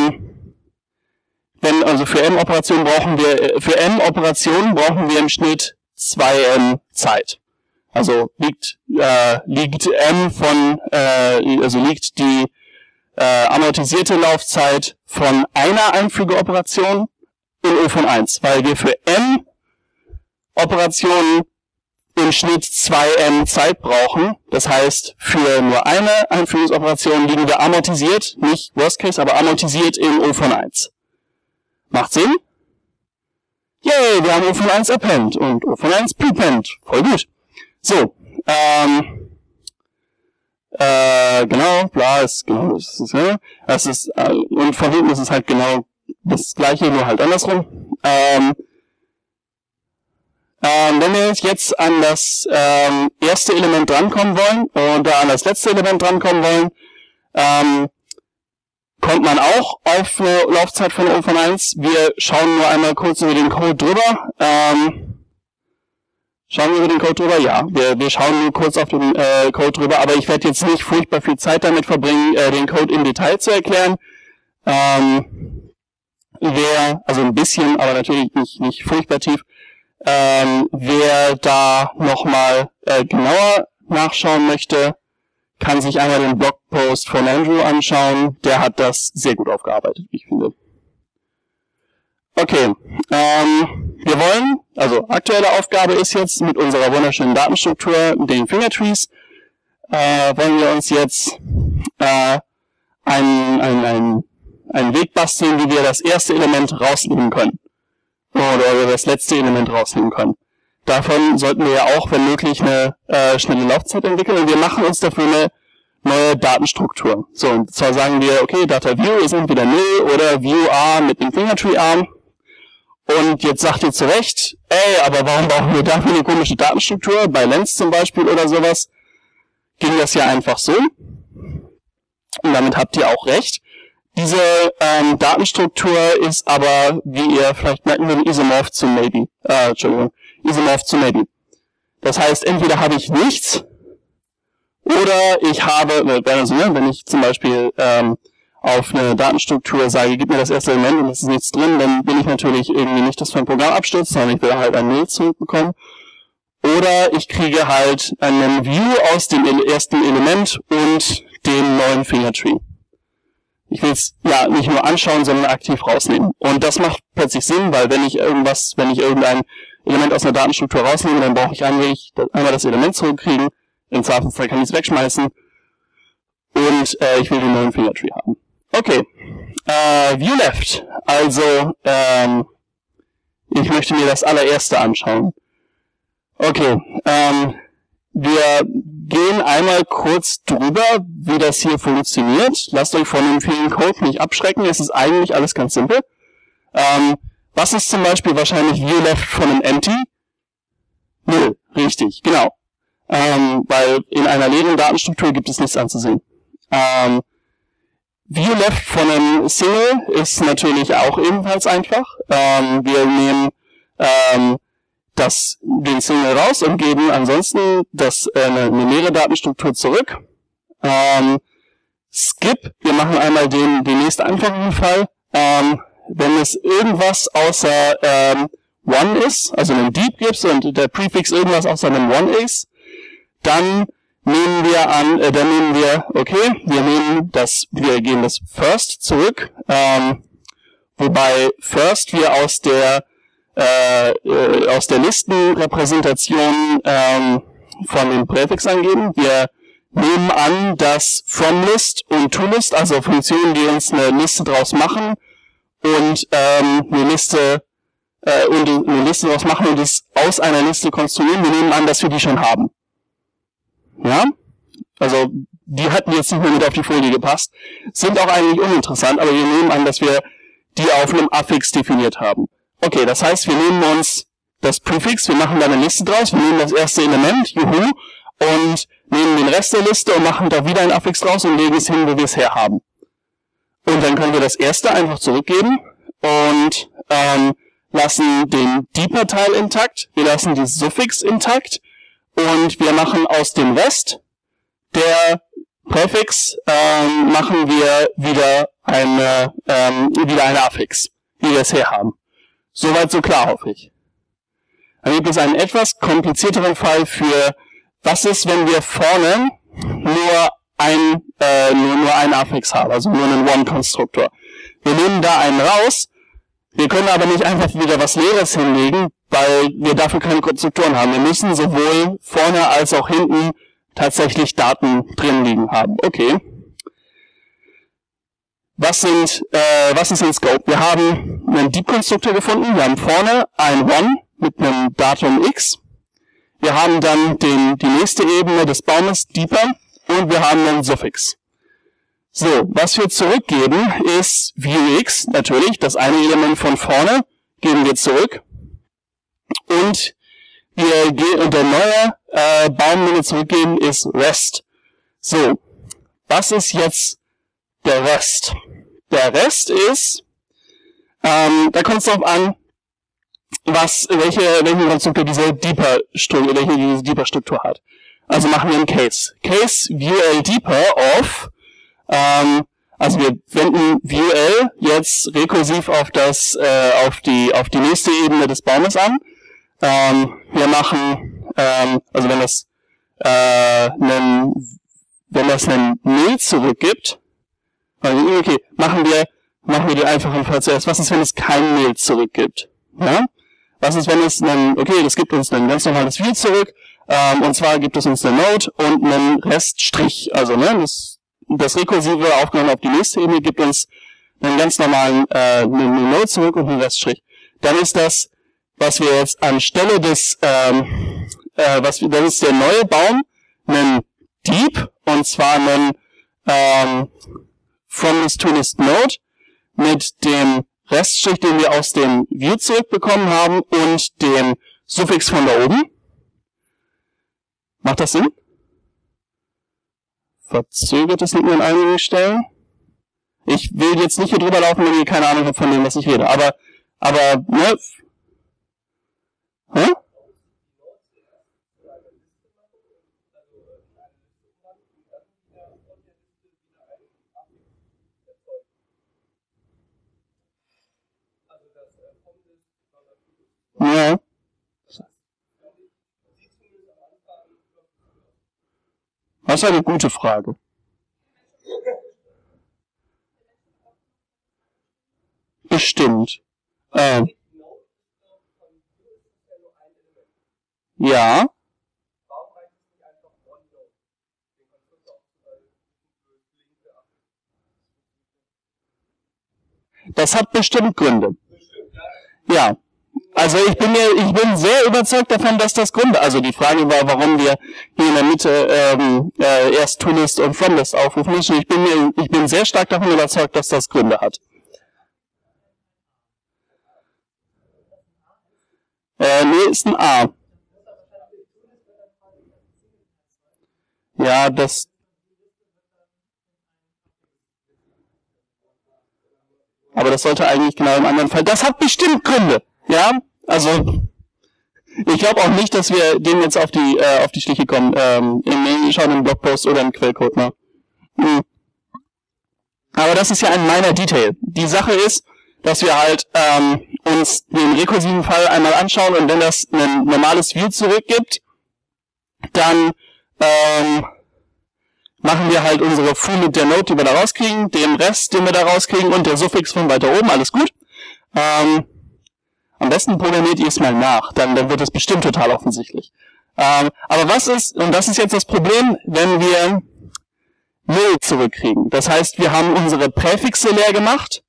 für m-Operationen brauchen wir im Schnitt 2m Zeit. Also liegt die amortisierte Laufzeit von einer Einfügeoperation in O von 1, weil wir für m Operationen im Schnitt 2m Zeit brauchen. Das heißt, für nur eine Einfügungsoperation liegen wir amortisiert, nicht Worst Case, aber amortisiert in O von 1. Macht Sinn? Yay, wir haben O von 1 append und O von 1 prepend. Voll gut. So, genau, bla ist genau das ist, und von hinten ist es halt genau das gleiche, nur halt andersrum. Wenn wir jetzt an das erste Element drankommen wollen oder an das letzte Element drankommen wollen, kommt man auch auf eine Laufzeit von O von 1. Wir schauen nur einmal kurz über den Code drüber. Schauen wir über den Code drüber? Ja, wir schauen nur kurz auf den Code drüber, aber ich werde jetzt nicht furchtbar viel Zeit damit verbringen, den Code im Detail zu erklären. Also ein bisschen, aber natürlich nicht furchtbar tief. Wer da nochmal genauer nachschauen möchte, kann sich einmal den Blogpost von Andrew anschauen. Der hat das sehr gut aufgearbeitet, wie ich finde. Okay, wir wollen, also aktuelle Aufgabe ist jetzt mit unserer wunderschönen Datenstruktur, den Fingertrees, wollen wir uns jetzt einen Weg basteln, wie wir das erste Element rausnehmen können. Oder das letzte Element rausnehmen können. Davon sollten wir ja auch, wenn möglich, eine schnelle Laufzeit entwickeln. Und wir machen uns dafür eine neue Datenstruktur. So, und zwar sagen wir, okay, Data View ist entweder Null oder View Arm mit dem Fingertree Arm. Und jetzt sagt ihr zu Recht, aber warum brauchen wir dafür eine komische Datenstruktur? Bei Lens zum Beispiel oder sowas ging das ja einfach so. Und damit habt ihr auch recht. Diese Datenstruktur ist aber, wie ihr vielleicht merken würdet, Isomorph zu Maybe. Isomorph zu Maybe. Das heißt, entweder habe ich nichts, oder ich habe, wenn ich zum Beispiel auf eine Datenstruktur sage, gib mir das erste Element und es ist nichts drin, dann will ich natürlich irgendwie nicht, dass mein Programm abstürzt, sondern ich will halt ein Null zurückbekommen. Oder ich kriege halt einen View aus dem ersten Element und dem neuen Fingertree. Ich will es ja nicht nur anschauen, sondern aktiv rausnehmen. Und das macht plötzlich Sinn, weil wenn ich irgendein Element aus einer Datenstruktur rausnehme, dann brauche ich einmal das Element zurückkriegen. Im Zweifelsfall kann ich es wegschmeißen. Und ich will den neuen Fingertree haben. Okay. View left. Also, ich möchte mir das allererste anschauen. Okay. Wir gehen einmal kurz drüber, wie das hier funktioniert. Lasst euch von dem vielen Code nicht abschrecken. Es ist eigentlich alles ganz simpel. Was ist zum Beispiel wahrscheinlich View left von einem Empty? Null. Richtig, genau. Weil in einer leeren Datenstruktur gibt es nichts anzusehen. View left von einem Single ist natürlich auch ebenfalls einfach. Wir nehmen den Single raus und geben ansonsten eine leere Datenstruktur zurück. Skip, wir machen einmal den nächsten einfachen Fall. Wenn es irgendwas außer One ist, also einen Deep gibt und der Prefix irgendwas außer einem One ist, dann nehmen wir wir geben das First zurück, wobei First wir aus der Listenrepräsentation von dem Präfix angeben. Wir nehmen an, dass FromList und ToList, also Funktionen, die uns eine Liste draus machen und eine Liste draus machen und es aus einer Liste konstruieren. Wir nehmen an, dass wir die schon haben. Ja? Also, die hatten jetzt nicht mehr mit auf die Folie gepasst. Sind auch eigentlich uninteressant, aber wir nehmen an, dass wir die auf einem Affix definiert haben. Okay, das heißt, wir nehmen uns das Prefix, wir machen da eine Liste draus, wir nehmen das erste Element, juhu, und nehmen den Rest der Liste und machen da wieder ein Affix draus und legen es hin, wo wir es herhaben. Und dann können wir das erste einfach zurückgeben und lassen den Deeper-Teil intakt, wir lassen die Suffix intakt und wir machen aus dem Rest der Präfix machen wir wieder eine Affix, wie wir es herhaben. Soweit so klar, hoffe ich. Dann gibt es einen etwas komplizierteren Fall für, was ist, wenn wir vorne nur ein Affix haben, also nur einen One-Konstruktor. Wir nehmen da einen raus, wir können aber nicht einfach wieder was Leeres hinlegen, weil wir dafür keine Konstruktoren haben. Wir müssen sowohl vorne als auch hinten tatsächlich Daten drin liegen haben. Okay. Was ist in Scope? Wir haben einen Deep-Konstruktor gefunden. Wir haben vorne ein One mit einem Datum X. Wir haben dann die nächste Ebene des Baumes, Deeper, und wir haben einen Suffix. So, was wir zurückgeben, ist ViewX, natürlich, das eine Element von vorne, geben wir zurück. Und der neue Baum, den wir zurückgeben, ist Rest. So, was ist jetzt der Rest? der Rest ist, da kommt es darauf an, welchen Konstruktor diese Deeper-Struktur hat. Also machen wir einen Case. Case VUL Deeper of, also wir wenden VUL jetzt rekursiv auf die nächste Ebene des Baumes an. Wir machen, also wenn das einen Null zurückgibt, okay, machen wir den einfachen Fall zuerst. Was ist, wenn es kein Null zurückgibt? Ja? Was ist, wenn es okay, das gibt uns ein ganz normales View zurück, und zwar gibt es uns eine Node und einen Reststrich, also das rekursive aufgenommen auf die nächste Ebene gibt uns einen ganz normalen eine Node zurück und einen Reststrich. Dann ist das, was wir jetzt anstelle des, das ist der neue Baum, einen Deep, und zwar einen from list to list Node mit dem Reststrich, den wir aus dem View zurückbekommen haben und dem Suffix von da oben. Macht das Sinn? Verzögert es nicht nur an einigen Stellen? Ich will jetzt nicht hier drüber laufen, wenn ihr keine Ahnung habt von dem, was ich rede. Aber, ne? Hä? Ja. Das ist eine gute Frage. Bestimmt. Ja. Das hat bestimmt Gründe. Ja. Also ich bin sehr überzeugt davon, dass das Gründe, also die Frage war, warum wir hier in der Mitte erst ToList und FromList aufrufen müssen. Ich bin sehr stark davon überzeugt, dass das Gründe hat. Nee, ist ein A. Ja, aber das sollte eigentlich genau im anderen Fall. Das hat bestimmt Gründe. Ja, also ich glaube auch nicht, dass wir dem jetzt auf die Stiche kommen. Schauen im Blogpost oder im Quellcode mal. Aber das ist ja ein minor Detail. Die Sache ist, dass wir halt uns den rekursiven Fall einmal anschauen und wenn das ein normales View zurückgibt, dann machen wir halt unsere Foo mit der Node, die wir da rauskriegen, dem Rest, den wir da rauskriegen und der Suffix von weiter oben, alles gut. Am besten programmiert ihr es mal nach, dann wird es bestimmt total offensichtlich. Aber was ist, und das ist jetzt das Problem, wenn wir Null zurückkriegen. Das heißt, wir haben unsere Präfixe leer gemacht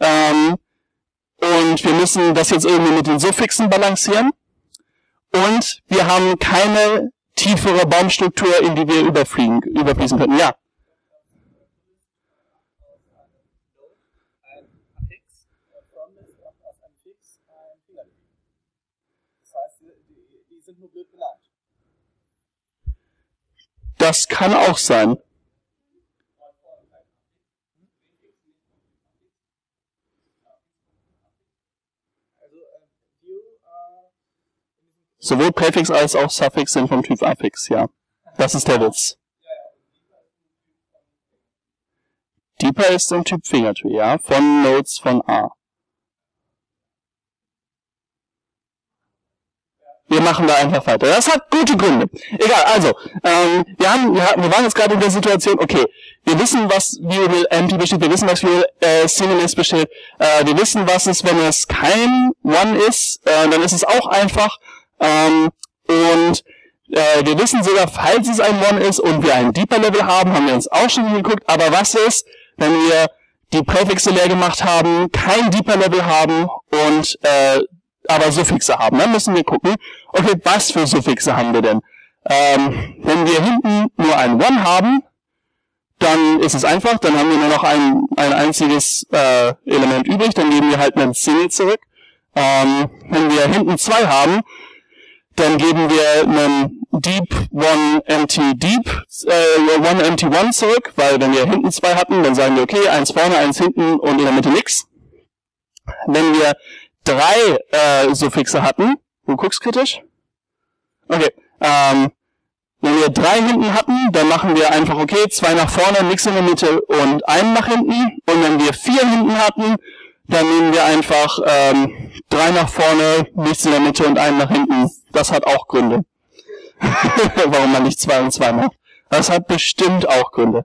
und wir müssen das jetzt irgendwie mit den Suffixen balancieren und wir haben keine tiefere Baumstruktur, in die wir überfließen können. Ja. Das kann auch sein. Sowohl Präfix als auch Suffix sind vom Typ Affix, ja. Das ist der Witz. Deeper ist im Typ Fingertree, ja, von Nodes von A. Wir machen da einfach weiter. Das hat gute Gründe. Egal, also, wir waren jetzt gerade in der Situation, okay, wir wissen, was VUL empty besteht, wir wissen, was VUL Single-List besteht, wir wissen, was ist, wenn es kein One ist, dann ist es auch einfach, und wir wissen sogar, falls es ein One ist und wir ein Deeper Level haben, haben wir uns auch schon geguckt, aber was ist, wenn wir die Präfixe leer gemacht haben, kein Deeper Level haben und aber Suffixe haben? Dann müssen wir gucken, okay, was für Suffixe haben wir denn? Wenn wir hinten nur ein One haben, dann ist es einfach, dann haben wir nur noch ein einziges Element übrig, dann geben wir halt einen Single zurück. Wenn wir hinten 2 haben, dann geben wir einen deep, one, empty, deep, one, empty, one zurück, weil wenn wir hinten 2 hatten, dann sagen wir, okay, 1 vorne, 1 hinten und in der Mitte nix. Wenn wir 3 Suffixe hatten, du guckst kritisch? Okay, wenn wir 3 hinten hatten, dann machen wir einfach, okay, 2 nach vorne, nix in der Mitte und 1 nach hinten. Und wenn wir 4 hinten hatten, dann nehmen wir einfach 3 nach vorne, nichts in der Mitte und 1 nach hinten. Das hat auch Gründe. Warum man nicht 2 und 2 macht. Das hat bestimmt auch Gründe.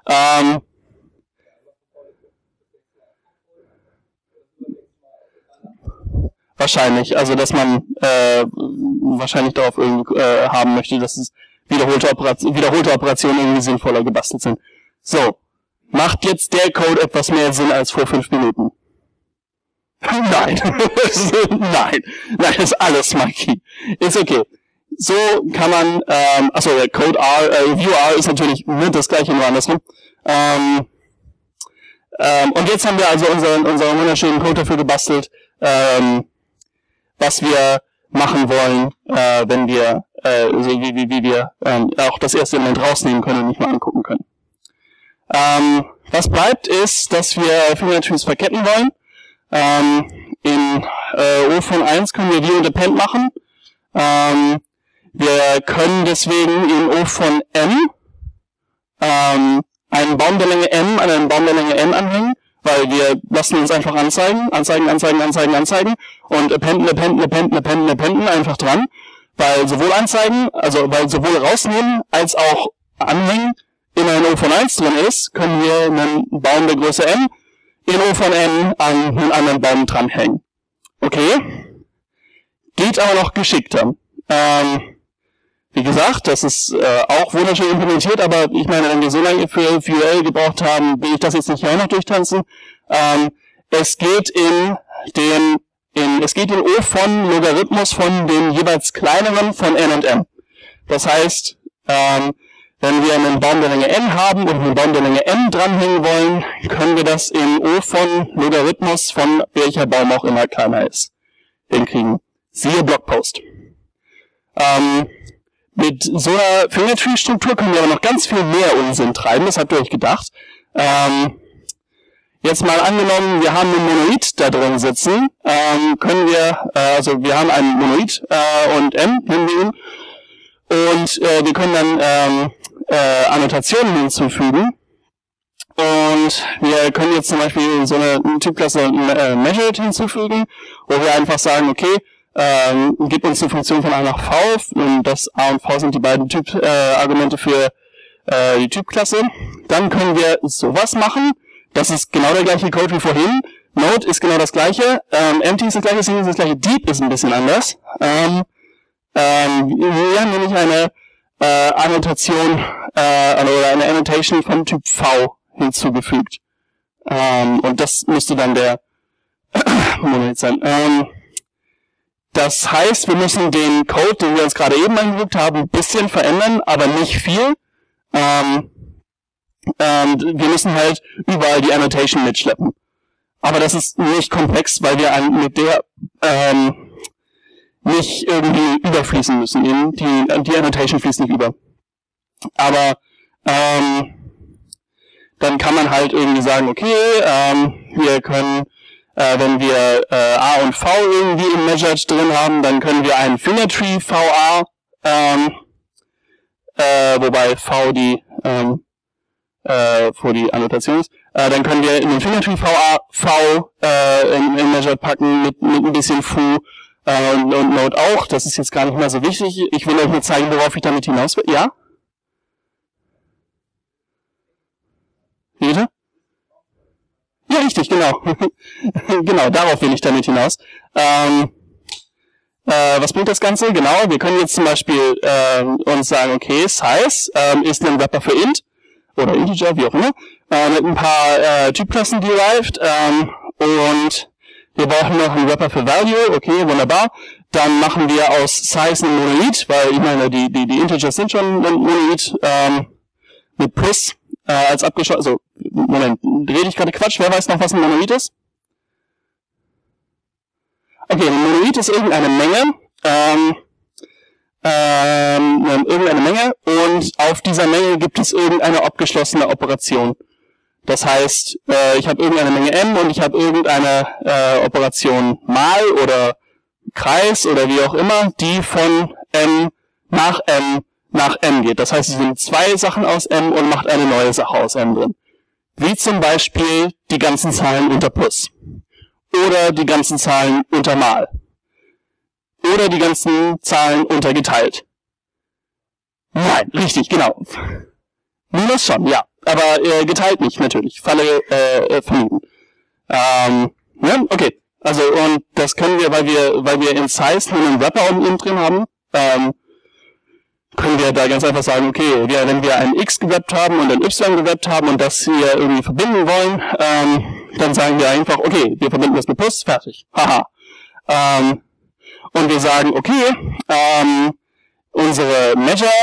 Wahrscheinlich, also dass man wahrscheinlich darauf haben möchte, dass es wiederholte Operationen irgendwie sinnvoller gebastelt sind. So, macht jetzt der Code etwas mehr Sinn als vor 5 Minuten? Nein. Nein, das ist alles Mikey. Ist okay. So kann man, der Code R, View R ist natürlich das gleiche, nur andersrum. Und jetzt haben wir also unseren wunderschönen Code dafür gebastelt, was wir machen wollen, wenn wir, wie wir auch das erste Element rausnehmen können und nicht mal angucken können. Was bleibt ist, dass wir Fingertrees verketten wollen. In O von 1 können wir View und Append machen. Wir können deswegen in O von M einen Baum der Länge M an einen Baum der Länge N anhängen, weil wir lassen uns einfach anzeigen und appenden einfach dran, weil sowohl rausnehmen als auch anhängen in ein O von 1 drin ist, können wir einen Baum der Größe M in O von N an einen anderen Baum dranhängen. Okay? Geht aber noch geschickter. Wie gesagt, das ist auch wunderschön implementiert, aber ich meine, wenn wir so lange für UL gebraucht haben, will ich das jetzt nicht hier auch noch durchtanzen. Es geht in O von Logarithmus von dem jeweils kleineren von N und M. Das heißt, wenn wir einen Baum der Länge N haben und einen Baum der Länge M dranhängen wollen, können wir das in O von Logarithmus von welcher Baum auch immer kleiner ist hinkriegen. Siehe Blogpost. Mit so einer Fingertree-Struktur können wir aber noch ganz viel mehr Unsinn treiben, das habt ihr euch gedacht. Jetzt mal angenommen, wir haben einen Monoid da drin sitzen, können wir, wir haben einen Monoid und M hinlegen und wir können dann Annotationen hinzufügen. Und wir können jetzt zum Beispiel so eine Typklasse Measured hinzufügen, wo wir einfach sagen, okay, gib uns eine Funktion von A nach V, und das A und V sind die beiden Argumente für die Typklasse. Dann können wir sowas machen. Das ist genau der gleiche Code wie vorhin. Node ist genau das gleiche. Empty ist das gleiche, Single ist das gleiche. Deep ist ein bisschen anders. Wir haben nämlich eine Annotation oder eine Annotation vom Typ V hinzugefügt. Und das müsste dann der Monolith sein. Das heißt, wir müssen den Code, den wir uns gerade eben angeguckt haben, ein bisschen verändern, aber nicht viel. Wir müssen halt überall die Annotation mitschleppen. Aber das ist nicht komplex, weil wir mit der nicht irgendwie überfließen müssen. Die Annotation fließt nicht über. Aber dann kann man halt irgendwie sagen, okay, wir können, wenn wir A und V irgendwie im Measured drin haben, dann können wir einen Fingertree VA, wobei V die Annotation ist, dann können wir in den Fingertree VA V in Measured packen mit ein bisschen Foo und Node auch. Das ist jetzt gar nicht mal so wichtig. Ich will euch nur zeigen, worauf ich damit hinaus will. Ja? Wie bitte? Ja, richtig, genau. Genau, darauf will ich damit hinaus. Was bringt das Ganze? Genau, wir können jetzt zum Beispiel uns sagen, okay, Size ist ein Wrapper für int oder Integer, wie auch immer, mit ein paar Typklassen derived und wir brauchen noch einen Wrapper für Value, okay, wunderbar. Dann machen wir aus Size einen Monoid, weil ich meine, die Integers sind schon ein Monoid mit Plus als abgeschlossen. Also, Moment, rede ich gerade Quatsch? Wer weiß noch, was ein Monoid ist? Okay, ein Monoid ist irgendeine Menge. irgendeine Menge und auf dieser Menge gibt es irgendeine abgeschlossene Operation. Das heißt, ich habe irgendeine Menge m und ich habe irgendeine Operation mal oder Kreis oder wie auch immer, die von m nach m geht. Das heißt, es sind zwei Sachen aus m und macht eine neue Sache aus m drin. Wie zum Beispiel die ganzen Zahlen unter Plus. Oder die ganzen Zahlen unter Mal. Oder die ganzen Zahlen unter geteilt. Nein, richtig, genau. Minus schon, ja. Aber geteilt nicht, natürlich. Falle vermieden. Ja, okay. Also, und das können wir, weil wir in Size nur einen Wrapper unten drin haben, können wir da ganz einfach sagen, okay, wenn wir ein X gewrappt haben und ein Y gewrappt haben und das hier irgendwie verbinden wollen, dann sagen wir einfach, okay, wir verbinden das mit Plus, fertig. Haha. Und wir sagen, okay, unsere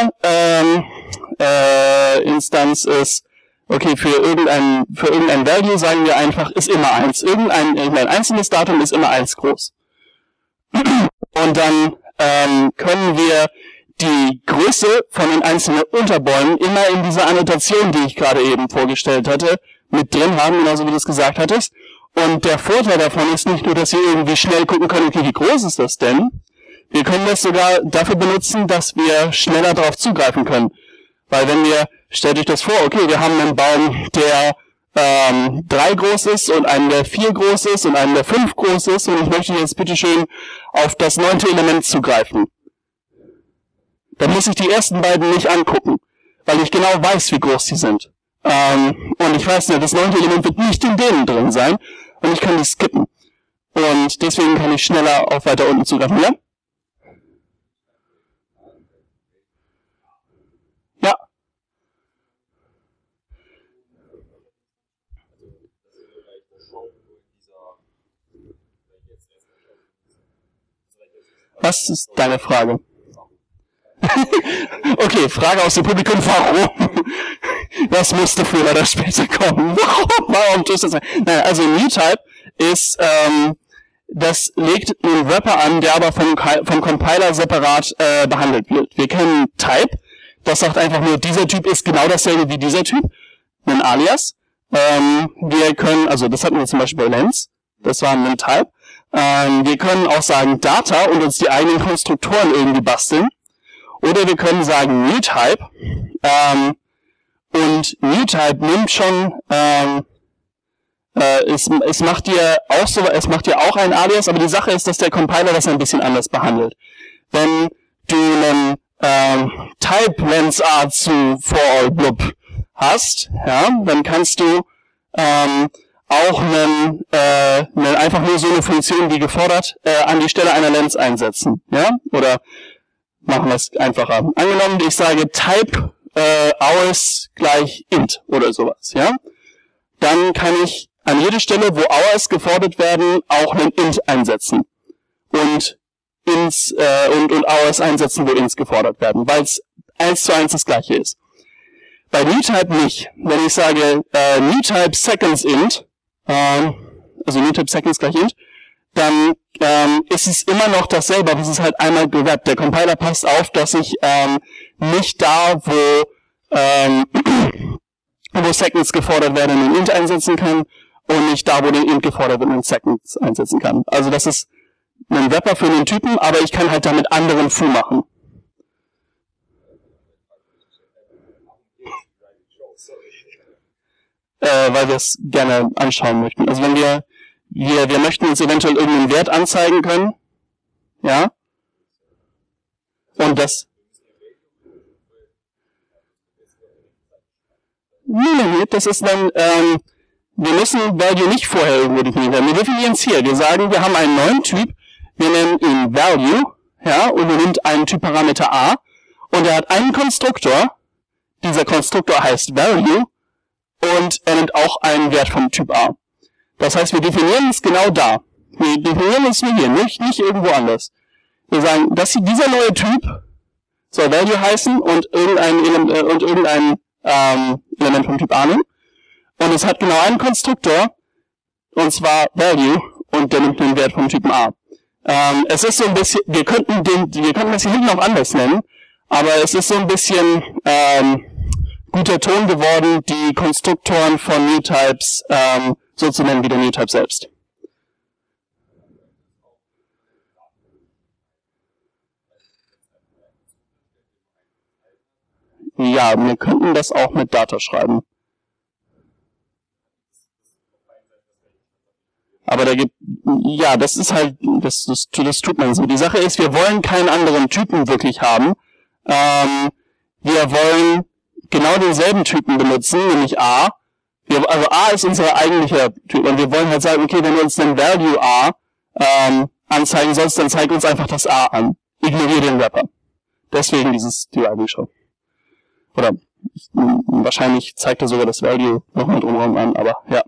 Measure-Instanz ist, okay, für irgendein Value sagen wir einfach, ist immer 1. Irgendein einzelnes Datum ist immer 1 groß. Und dann können wir die Größe von den einzelnen Unterbäumen immer in dieser Annotation, die ich gerade eben vorgestellt hatte, mit drin haben, genauso wie du es gesagt hattest. Und der Vorteil davon ist nicht nur, dass wir irgendwie schnell gucken können, okay, wie groß ist das denn? Wir können das sogar dafür benutzen, dass wir schneller darauf zugreifen können. Weil wenn wir, stellt euch das vor, okay, wir haben einen Baum, der 3 groß ist und einen, der 4 groß ist und einen, der 5 groß ist und ich möchte jetzt bitteschön auf das 9. Element zugreifen. Dann muss ich die ersten beiden nicht angucken, weil ich genau weiß, wie groß die sind. Und ich weiß nicht, das 9. Element wird nicht in denen drin sein und ich kann die skippen. Und deswegen kann ich schneller auf weiter unten zugreifen. Ja? Ja. Was ist deine Frage? Okay, Frage aus dem Publikum, warum? Das musste früher oder später kommen. Warum tust du das? Naja, also NewType ist, das legt einen Wrapper an, der aber vom Compiler separat behandelt wird. Wir kennen Type, das sagt einfach nur, dieser Typ ist genau dasselbe wie dieser Typ, ein Alias. Wir können, also das hatten wir zum Beispiel bei Lens, das war ein Type. Wir können auch sagen Data und uns die eigenen Konstruktoren irgendwie basteln. Oder wir können sagen NewType, und NewType nimmt schon, es macht dir auch ein Alias, aber die Sache ist, dass der Compiler das ein bisschen anders behandelt. Wenn du einen Type Lens A zu for all blub hast, ja, dann kannst du auch einfach nur so eine Funktion wie gefordert an die Stelle einer Lens einsetzen, ja, oder machen wir es einfacher. Angenommen, ich sage Type hours gleich int oder sowas, ja? Dann kann ich an jede Stelle, wo hours gefordert werden, auch einen int einsetzen. Und hours einsetzen, wo ints gefordert werden, weil es 1:1 das gleiche ist. Bei NewType nicht. Wenn ich sage NewType seconds int, also NewType seconds gleich int, dann ist es immer noch dasselbe, aber es ist halt einmal gewrappt. Der Compiler passt auf, dass ich nicht da, wo Seconds gefordert werden, einen int einsetzen kann und nicht da, wo den int gefordert wird, einen Seconds einsetzen kann. Also das ist ein Wrapper für den Typen, aber ich kann halt damit anderen Foo machen. Weil wir es gerne anschauen möchten. Also wenn wir möchten uns eventuell irgendeinen Wert anzeigen können, ja, und das, nee, das ist dann, wir müssen Value nicht vorher irgendwo definieren. Wir definieren es hier. Wir sagen, wir haben einen neuen Typ, wir nennen ihn Value, ja, und wir nehmen einen Typparameter A, und er hat einen Konstruktor, dieser Konstruktor heißt Value, und er nimmt auch einen Wert vom Typ A. Das heißt, wir definieren es genau da. Wir definieren es nur hier, nicht irgendwo anders. Wir sagen, dieser neue Typ soll Value heißen und irgendein Element vom Typ A nehmen. Und es hat genau einen Konstruktor, und zwar Value, und der nimmt den Wert vom Typen A. Es ist so ein bisschen, wir könnten das hier hinten auch anders nennen, aber es ist so ein bisschen guter Ton geworden, die Konstruktoren von NewTypes so zu nennen wie der NewType selbst. Ja, wir könnten das auch mit Data schreiben. Aber ja, das ist halt, das tut man so. Die Sache ist, wir wollen keinen anderen Typen wirklich haben. Wir wollen genau denselben Typen benutzen, nämlich A. Also A ist unser eigentlicher Typ. Und wir wollen halt sagen, okay, wenn du uns den Value A anzeigen sollst, dann zeig uns einfach das A an. Ignoriere den Wrapper. Deswegen dieses Deriving schon. Oder wahrscheinlich zeigt er sogar das Value nochmal drumherum an, aber ja.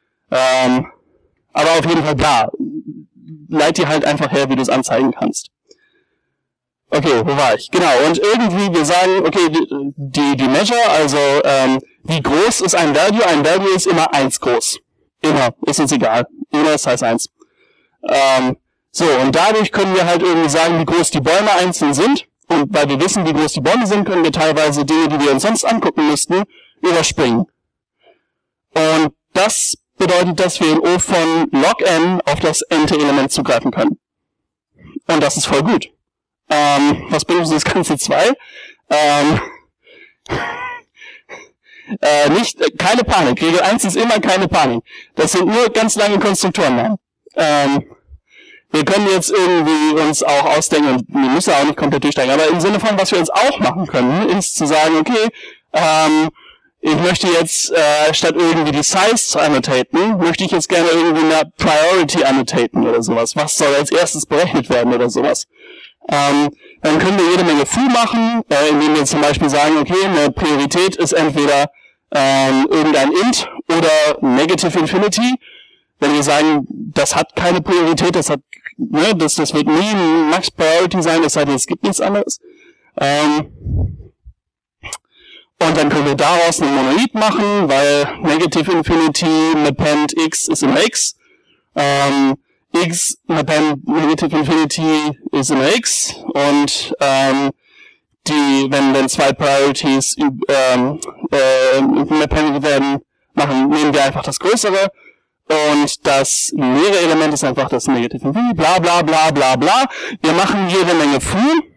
Aber auf jeden Fall klar, leit dir halt einfach her, wie du es anzeigen kannst. Okay, wo war ich? Genau, und irgendwie, wir sagen, okay, die Measure, also wie groß ist ein Value? Ein Value ist immer 1 groß. Immer, ist uns egal. Immer ist heißt 1. So, und dadurch können wir halt irgendwie sagen, wie groß die Bäume einzeln sind. Und weil wir wissen, wie groß die Bäume sind, können wir teilweise Dinge, die wir uns sonst angucken müssten, überspringen. Und das bedeutet, dass wir in O von log n auf das n-te Element zugreifen können. Und das ist voll gut. Was bringt uns das Ganze 2? Keine Panik. Regel 1 ist immer keine Panik. Das sind nur ganz lange Konstruktoren. Wir können jetzt irgendwie uns auch ausdenken, und wir müssen auch nicht komplett durchsteigen, aber im Sinne von, was wir uns auch machen können, ist zu sagen, okay, ich möchte jetzt, statt irgendwie die Size zu annotaten, möchte ich jetzt gerne irgendwie eine Priority annotaten oder sowas. Was soll als erstes berechnet werden oder sowas. Dann können wir jede Menge foo machen, indem wir zum Beispiel sagen, okay, eine Priorität ist entweder irgendein int oder negative infinity. Wenn wir sagen, das hat keine Priorität, das wird nie ein Max Priority sein, es sei denn, es gibt nichts anderes. Und dann können wir daraus einen Monolith machen, weil negative infinity append x ist immer x. X append negative infinity ist immer x. Und wenn zwei Priorities appended werden, nehmen wir einfach das größere. Und das leere Element ist einfach das Negative Infinity, bla bla bla bla bla. Wir machen jede Menge foo.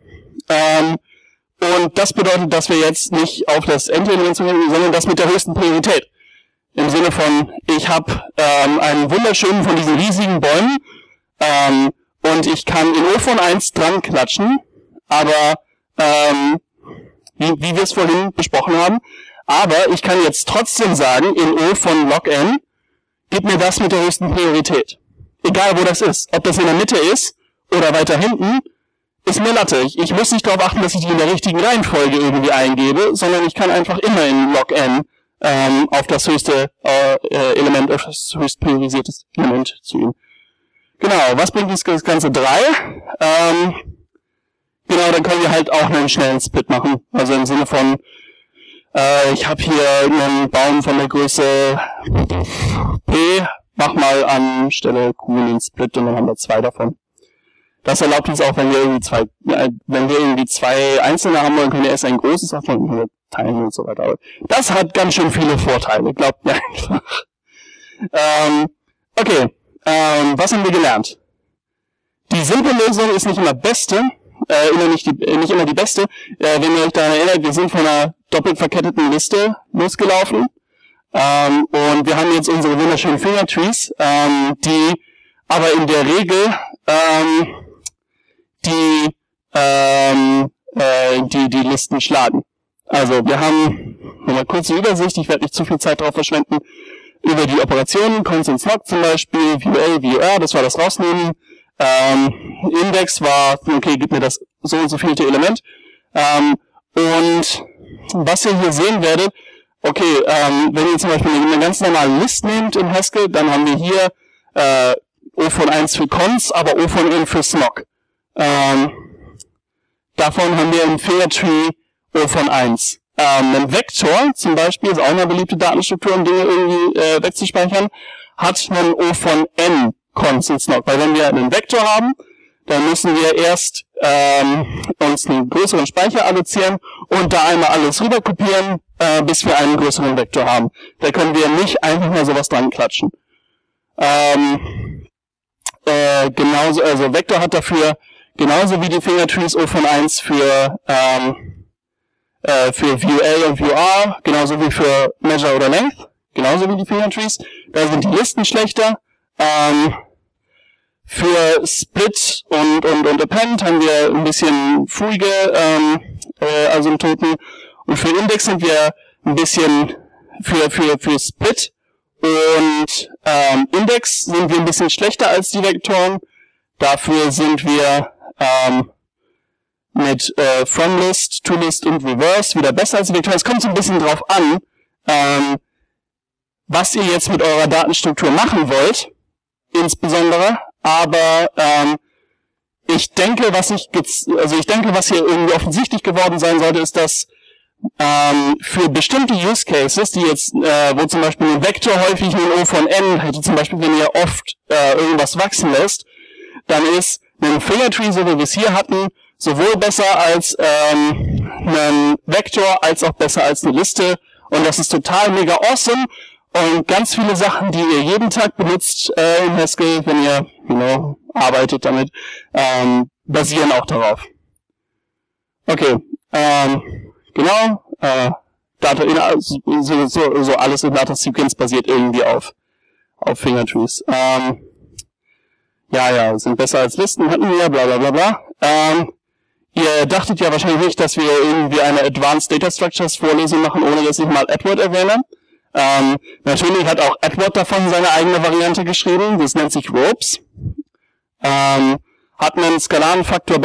Und das bedeutet, dass wir jetzt nicht auf das End-Element zugehen, sondern das mit der höchsten Priorität. Im Sinne von, ich habe einen wunderschönen von diesen riesigen Bäumen und ich kann in O von 1 dran klatschen, aber wie wir es vorhin besprochen haben, aber ich kann jetzt trotzdem sagen, in O von log n, gib mir das mit der höchsten Priorität. Egal wo das ist. Ob das in der Mitte ist oder weiter hinten, ist mir Latte. Ich muss nicht darauf achten, dass ich die in der richtigen Reihenfolge irgendwie eingebe, sondern ich kann einfach immer in log n auf das höchste Element, auf das höchst priorisierte Element ziehen. Genau, was bringt uns das Ganze 3? Genau, dann können wir halt auch einen schnellen Split machen. Also im Sinne von, ich habe hier einen Baum von der Größe P, mach mal anstelle Q einen Split und dann haben wir 2 davon. Das erlaubt uns auch, wenn wir irgendwie zwei einzelne haben wollen, können wir erst ein großes davon können wir teilen und so weiter. Aber das hat ganz schön viele Vorteile, glaubt mir einfach. Okay, was haben wir gelernt? Die simple Lösung ist nicht immer beste, nicht immer die beste. Wenn ihr euch daran erinnert, wir sind von einer doppelt verketteten Liste losgelaufen. Und wir haben jetzt unsere wunderschönen Fingertrees, die aber in der Regel die Listen schlagen. Also wir haben eine kurze Übersicht, ich werde nicht zu viel Zeit darauf verschwenden, über die Operationen, Constant Log zum Beispiel, VUL, VUR, das war das Rausnehmen. Index war, okay, gib mir das so und so vielte Element. Und was ihr hier sehen werdet, okay, wenn ihr zum Beispiel eine ganz normale List nehmt in Haskell, dann haben wir hier O von 1 für Cons, aber O von n für Snog. Davon haben wir im Fingertree O von 1. Ein Vektor zum Beispiel, ist auch eine beliebte Datenstruktur, um Dinge irgendwie wegzuspeichern, hat einen O von n Cons und Snog. Weil wenn wir einen Vektor haben, dann müssen wir erst uns einen größeren Speicher allozieren und da einmal alles rüber kopieren, bis wir einen größeren Vektor haben. Da können wir nicht einfach mal sowas dran klatschen. Genauso, also Vektor hat dafür genauso wie die Fingertrees O von 1 für View L und View R, genauso wie für Measure oder Length, genauso wie die Fingertrees. Da sind die Listen schlechter. Für Split und Append haben wir ein bisschen fuige Asymptoten. Und für Index sind wir ein bisschen für Split und Index sind wir ein bisschen schlechter als die Vektoren. Dafür sind wir mit FromList, ToList und Reverse wieder besser als die Vektoren. Es kommt so ein bisschen drauf an, was ihr jetzt mit eurer Datenstruktur machen wollt, insbesondere. Aber ich denke, was hier irgendwie offensichtlich geworden sein sollte, ist, dass für bestimmte Use Cases, die jetzt, wo zum Beispiel ein Vektor häufig ein O von n hätte, zum Beispiel wenn ihr oft irgendwas wachsen lässt, dann ist ein Fingertree, so wie wir es hier hatten, sowohl besser als ein Vektor, als auch besser als eine Liste. Und das ist total mega awesome. Und ganz viele Sachen, die ihr jeden Tag benutzt in Haskell, wenn ihr arbeitet damit, basieren auch darauf. Okay, genau. So alles in Data Sequence basiert irgendwie auf Fingertrees. Sind besser als Listen, hatten wir, bla bla bla bla. Ihr dachtet ja wahrscheinlich nicht, dass wir irgendwie eine Advanced Data Structures Vorlesung machen, ohne dass ich mal Edward erwähne. Natürlich hat auch Edward davon seine eigene Variante geschrieben, das nennt sich Ropes. Hat einen skalaren Faktor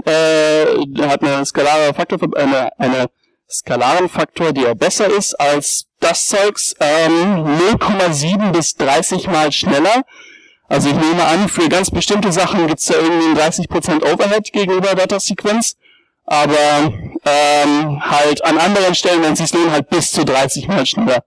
skalaren Faktor, der besser ist als das Zeugs, 0,7 bis 30 mal schneller. Also ich nehme an, für ganz bestimmte Sachen gibt's da irgendwie einen 30% Overhead gegenüber Data Sequence, aber halt an anderen Stellen, wenn es sich lohnt, halt bis zu 30 mal schneller.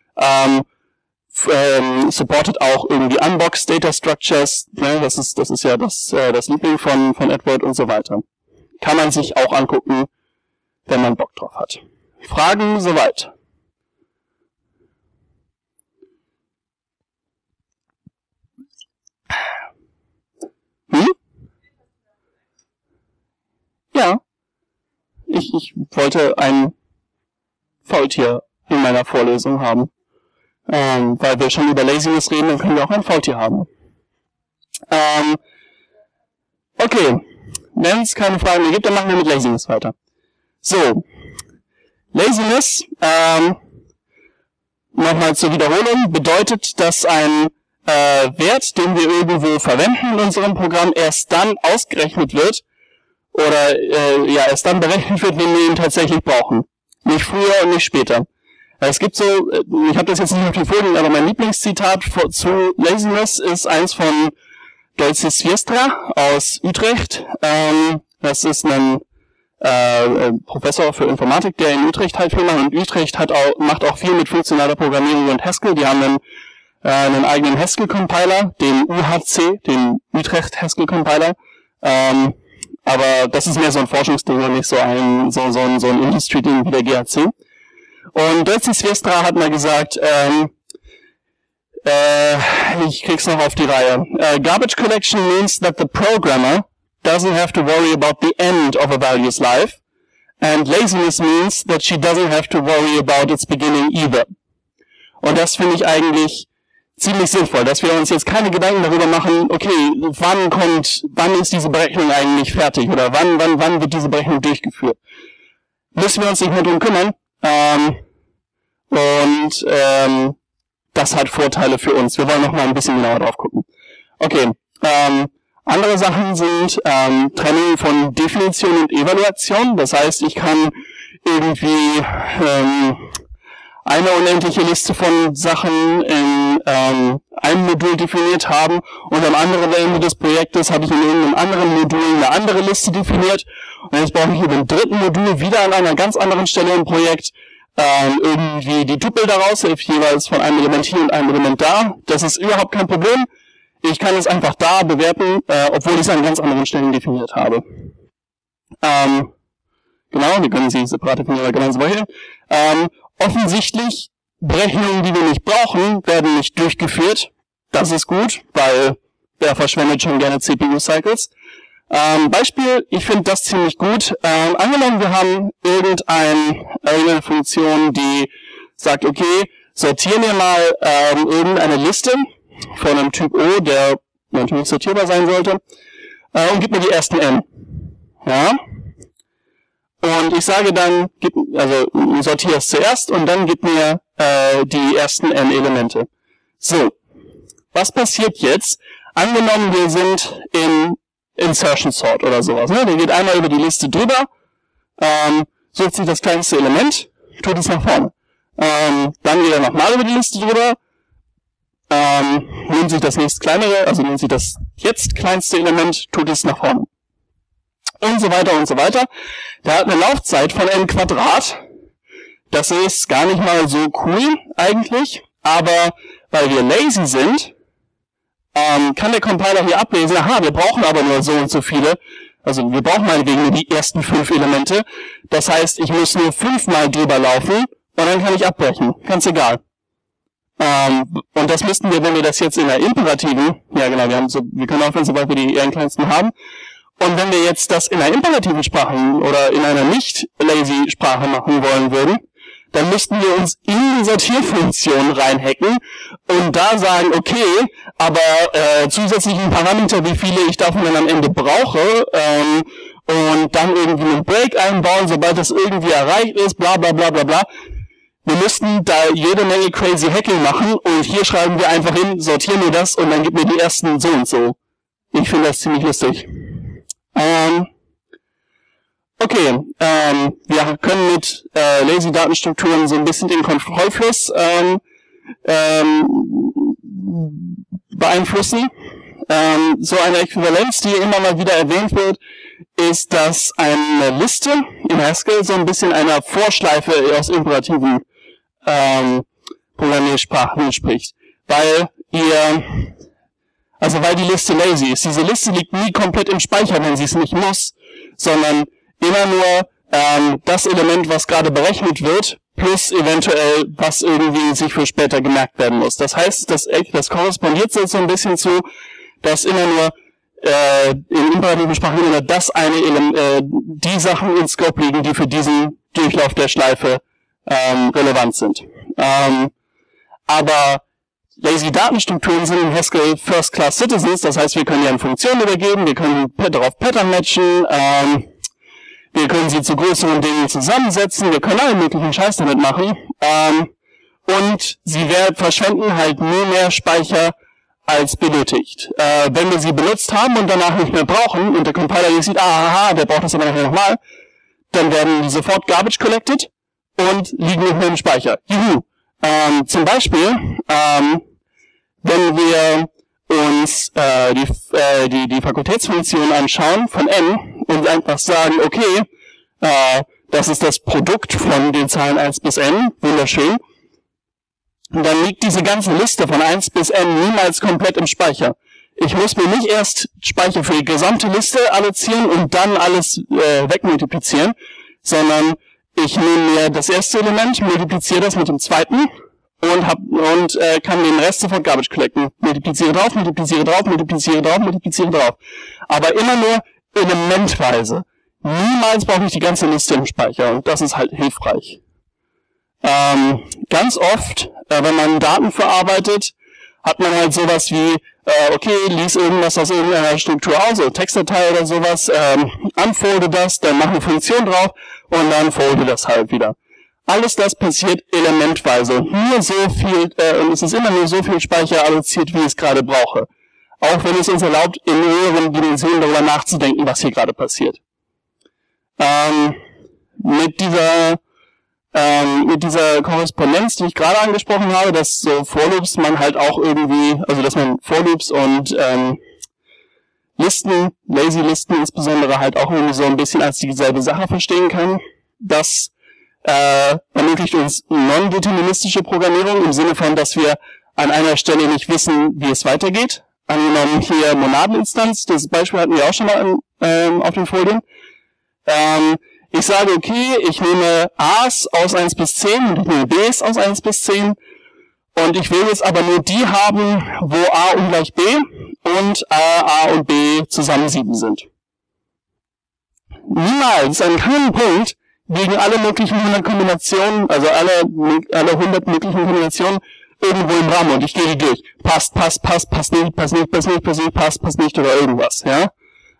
Supportet auch irgendwie Unboxed Data Structures, ne? Das ist ja das Liebling von Edward und so weiter. Kann man sich auch angucken, wenn man Bock drauf hat. Fragen soweit? Ja. Ich wollte ein Faultier in meiner Vorlesung haben. Weil wir schon über Laziness reden, dann können wir auch ein Faultier haben. Okay. Wenn es keine Fragen mehr gibt, dann machen wir mit Laziness weiter. So. Laziness, nochmal zur Wiederholung, bedeutet, dass ein Wert, den wir irgendwo verwenden in unserem Programm, erst dann ausgerechnet wird, oder erst dann berechnet wird, wenn wir ihn tatsächlich brauchen. Nicht früher und nicht später. Es gibt so, ich habe das jetzt nicht auf den Folien, aber mein Lieblingszitat zu Laziness ist eins von Dolce Sviestra aus Utrecht. Das ist ein Professor für Informatik, der in Utrecht halt viel macht. Und Utrecht macht auch viel mit funktionaler Programmierung und Haskell. Die haben einen eigenen Haskell-Compiler, den UHC, den Utrecht Haskell-Compiler. Aber das ist mehr so ein Forschungsding und nicht so ein Industry-Ding wie der GHC. Und Dolce Sviestra hat mal gesagt, ich krieg's noch auf die Reihe. Garbage collection means that the programmer doesn't have to worry about the end of a value's life, and laziness means that she doesn't have to worry about its beginning either. Und das finde ich eigentlich ziemlich sinnvoll, dass wir uns jetzt keine Gedanken darüber machen, okay, wann ist diese Berechnung eigentlich fertig, oder wann wird diese Berechnung durchgeführt. Müssen wir uns nicht mehr drum kümmern. Das hat Vorteile für uns. Wir wollen noch mal ein bisschen genauer drauf gucken. Okay, andere Sachen sind Trennung von Definition und Evaluation. Das heißt, ich kann irgendwie eine unendliche Liste von Sachen in einem Modul definiert haben und am anderen Ende des Projektes habe ich in irgendeinem anderen Modul eine andere Liste definiert und jetzt brauche ich in dem dritten Modul wieder an einer ganz anderen Stelle im Projekt irgendwie die Tupel daraus, jeweils von einem Element hier und einem Element da. Das ist überhaupt kein Problem. Ich kann es einfach da bewerten, obwohl ich es an ganz anderen Stellen definiert habe. Genau, wir können sie separat definieren, genauso hier. Offensichtlich, Berechnungen, die wir nicht brauchen, werden nicht durchgeführt. Das ist gut, weil wer verschwendet schon gerne CPU-Cycles. Beispiel, ich finde das ziemlich gut. Angenommen, wir haben irgendeine Funktion, die sagt, okay, sortieren wir mal irgendeine Liste von einem Typ O, der natürlich sortierbar sein sollte, und gib mir die ersten n. Ja? Und ich sage dann, sortiere es zuerst und dann gib mir die ersten n Elemente. So, was passiert jetzt? Angenommen, wir sind in Insertion Sort oder sowas. Ne? Der geht einmal über die Liste drüber, sucht sich das kleinste Element, tut es nach vorne. Dann geht er nochmal über die Liste drüber, nimmt sich das nächst kleinere, also nimmt sich das jetzt kleinste Element, tut es nach vorne. Und so weiter und so weiter. Der hat eine Laufzeit von n². Das ist gar nicht mal so cool eigentlich, aber weil wir lazy sind, kann der Compiler hier ablesen, aha, wir brauchen aber nur so und so viele, also wir brauchen meinetwegen nur die ersten 5 Elemente, das heißt, ich muss nur 5-mal drüber laufen und dann kann ich abbrechen, ganz egal. Und das müssten wir, wenn wir das jetzt in der imperativen, ja genau, wir können aufhören, sobald wir die kleinsten haben, und wenn wir jetzt das in einer imperativen Sprache oder in einer nicht-lazy-Sprache machen wollen würden, dann müssten wir uns in die Sortierfunktion reinhacken und da sagen, okay, aber zusätzlichen Parameter, wie viele ich davon dann am Ende brauche, und dann irgendwie einen Break einbauen, sobald das irgendwie erreicht ist, bla bla bla bla bla. Wir müssten da jede Menge crazy Hacking machen und hier schreiben wir einfach hin, sortieren wir das und dann gib mir die ersten so und so. Ich finde das ziemlich lustig. Okay, wir können mit Lazy-Datenstrukturen so ein bisschen den Kontrollfluss beeinflussen. So eine Äquivalenz, die immer mal wieder erwähnt wird, ist, dass eine Liste in Haskell so ein bisschen einer Vorschleife aus imperativen Programmiersprachen entspricht. Weil die Liste lazy ist. Diese Liste liegt nie komplett im Speicher, wenn sie es nicht muss, sondern immer nur das Element, was gerade berechnet wird, plus eventuell, was irgendwie sich für später gemerkt werden muss. Das heißt, das korrespondiert so ein bisschen zu, dass immer nur in imperativen Sprachen immer das eine die Sachen in Scope liegen, die für diesen Durchlauf der Schleife relevant sind. Aber Lazy-Datenstrukturen sind in Haskell First-Class Citizens, das heißt, wir können ja eine Funktion übergeben, wir können darauf Pattern matchen, wir können sie zu größeren Dingen zusammensetzen, wir können allen möglichen Scheiß damit machen, und sie verschwenden halt nie mehr Speicher als benötigt. Wenn wir sie benutzt haben und danach nicht mehr brauchen und der Compiler sieht, der braucht das aber nachher nochmal, dann werden die sofort garbage collected und liegen nicht mehr im Speicher. Juhu! Zum Beispiel, wenn wir uns die Fakultätsfunktion anschauen von n und einfach sagen, okay, das ist das Produkt von den Zahlen 1 bis n, wunderschön, dann liegt diese ganze Liste von 1 bis n niemals komplett im Speicher. Ich muss mir nicht erst Speicher für die gesamte Liste allozieren und dann alles wegmultiplizieren, sondern ich nehme mir das erste Element, multipliziere das mit dem zweiten und kann den Rest sofort garbage collecten. Multipliziere drauf, multipliziere drauf, multipliziere drauf, multipliziere drauf. Aber immer nur elementweise. Niemals brauche ich die ganze Liste im Speicher und das ist halt hilfreich. Ganz oft, wenn man Daten verarbeitet, hat man halt sowas wie, okay, lies irgendwas aus irgendeiner Struktur aus, so Textdatei oder sowas, unfolde das, dann mach eine Funktion drauf und dann folde das halt wieder. Alles das passiert elementweise. Nur so viel, und es ist immer nur so viel Speicher alloziert, wie ich es gerade brauche. Auch wenn es uns erlaubt, in höheren Dimensionen darüber nachzudenken, was hier gerade passiert. Mit dieser Korrespondenz, die ich gerade angesprochen habe, dass so For-Loops man halt auch irgendwie, also dass man For-Loops und Listen, Lazy-Listen insbesondere halt auch irgendwie so ein bisschen als dieselbe Sache verstehen kann. Das ermöglicht uns non-deterministische Programmierung im Sinne von, dass wir an einer Stelle nicht wissen, wie es weitergeht. angenommen hier Monadeninstanz, das Beispiel hatten wir auch schon mal auf den Folien. Ich sage, okay, ich nehme A's aus 1 bis 10 und ich nehme B's aus 1 bis 10 und ich will jetzt aber nur die haben, wo A ungleich B und A und B zusammen 7 sind. Niemals, an keinem Punkt, liegen alle möglichen 100 Kombinationen, also alle 100 möglichen Kombinationen irgendwo im Rahmen und ich gehe die durch. Passt nicht, passt nicht oder irgendwas, ja.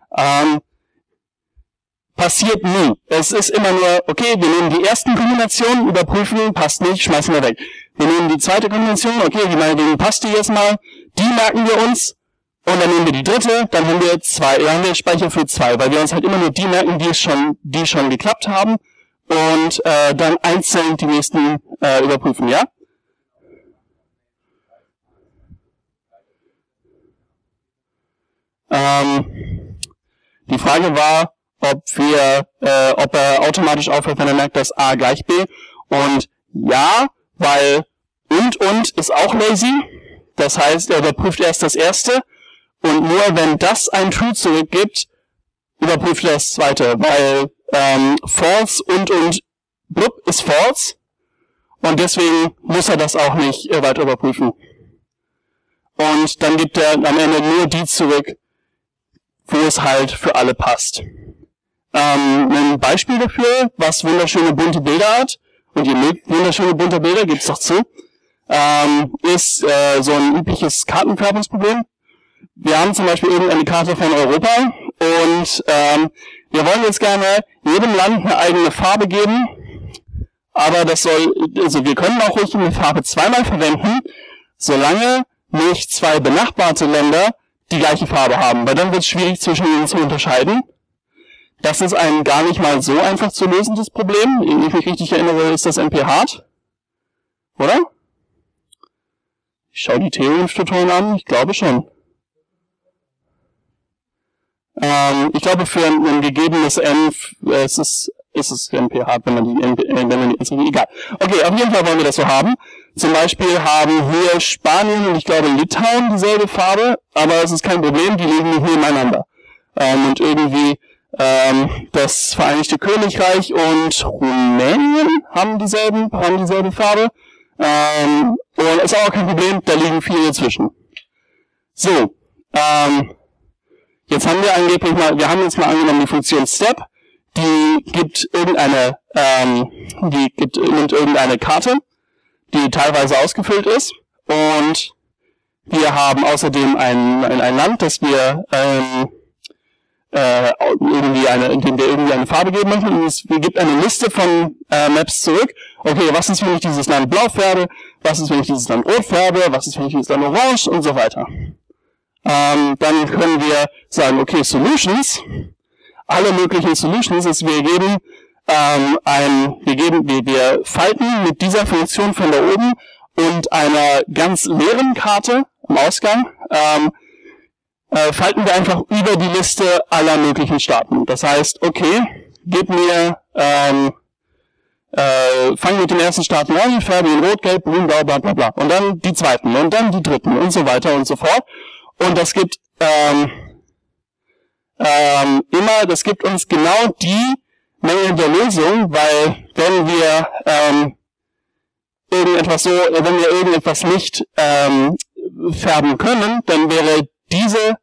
Passiert nie. Es ist immer nur, okay, wir nehmen die ersten Kombinationen, überprüfen, passt nicht, schmeißen wir weg. Wir nehmen die zweite Kombination, okay, die meinetwegen passt die jetzt mal, die merken wir uns, und dann nehmen wir die dritte, dann haben wir Speicher für 2, weil wir uns halt immer nur die merken, die schon geklappt haben, und dann einzeln die nächsten überprüfen, ja? Die Frage war, ob er automatisch aufhört, wenn er merkt, dass A gleich B. Und ja, weil und ist auch lazy. Das heißt, er überprüft erst das erste. Und nur wenn das ein True zurückgibt, überprüft er das zweite. Weil false und blub ist false. Und deswegen muss er das auch nicht weiter überprüfen. Und dann gibt er am Ende nur die zurück, wo es halt für alle passt. Ein Beispiel dafür, was wunderschöne bunte Bilder hat, und ihr mögt wunderschöne bunte Bilder, gebt's doch zu, ist so ein übliches Kartenfärbungsproblem. Wir haben zum Beispiel irgendeine Karte von Europa und wir wollen jetzt gerne jedem Land eine eigene Farbe geben, aber wir können auch ruhig eine Farbe zweimal verwenden, solange nicht zwei benachbarte Länder die gleiche Farbe haben, weil dann wird es schwierig zwischen ihnen zu unterscheiden. Das ist ein gar nicht mal so einfach zu lösendes Problem. Wenn ich mich richtig erinnere, ist das NP hart. Oder? Ich schaue die Theorietutoren an, ich glaube schon. Ich glaube für ein gegebenes N ist es NP hart, wenn man die egal. Okay, auf jeden Fall wollen wir das so haben. Zum Beispiel haben hier Spanien und ich glaube Litauen dieselbe Farbe, aber es ist kein Problem, die liegen nicht nebeneinander. Und irgendwie das Vereinigte Königreich und Rumänien haben dieselbe Farbe. Und ist auch kein Problem, da liegen viele dazwischen. So, jetzt haben wir haben jetzt mal angenommen die Funktion Step, die nimmt irgendeine Karte, die teilweise ausgefüllt ist, und wir haben außerdem ein Land, das wir indem wir irgendwie eine Farbe geben möchten, und es gibt eine Liste von Maps zurück. Okay, was ist, wenn ich dieses Land blau färbe? Was ist, wenn ich dieses Land rot färbe? Was ist, wenn ich dieses Land orange? Und so weiter. Dann können wir sagen, okay, Solutions. Alle möglichen Solutions ist, wir falten mit dieser Funktion von da oben und einer ganz leeren Karte am Ausgang, falten wir einfach über die Liste aller möglichen Staaten. Das heißt, okay, fang mit dem ersten Staat an, färbe ihn rot, gelb, grün, blau, bla bla bla. Und dann die zweiten und dann die dritten und so weiter und so fort. Und das gibt das gibt uns genau die Menge der Lösung, weil wenn wir irgendetwas nicht färben können, dann wäre diese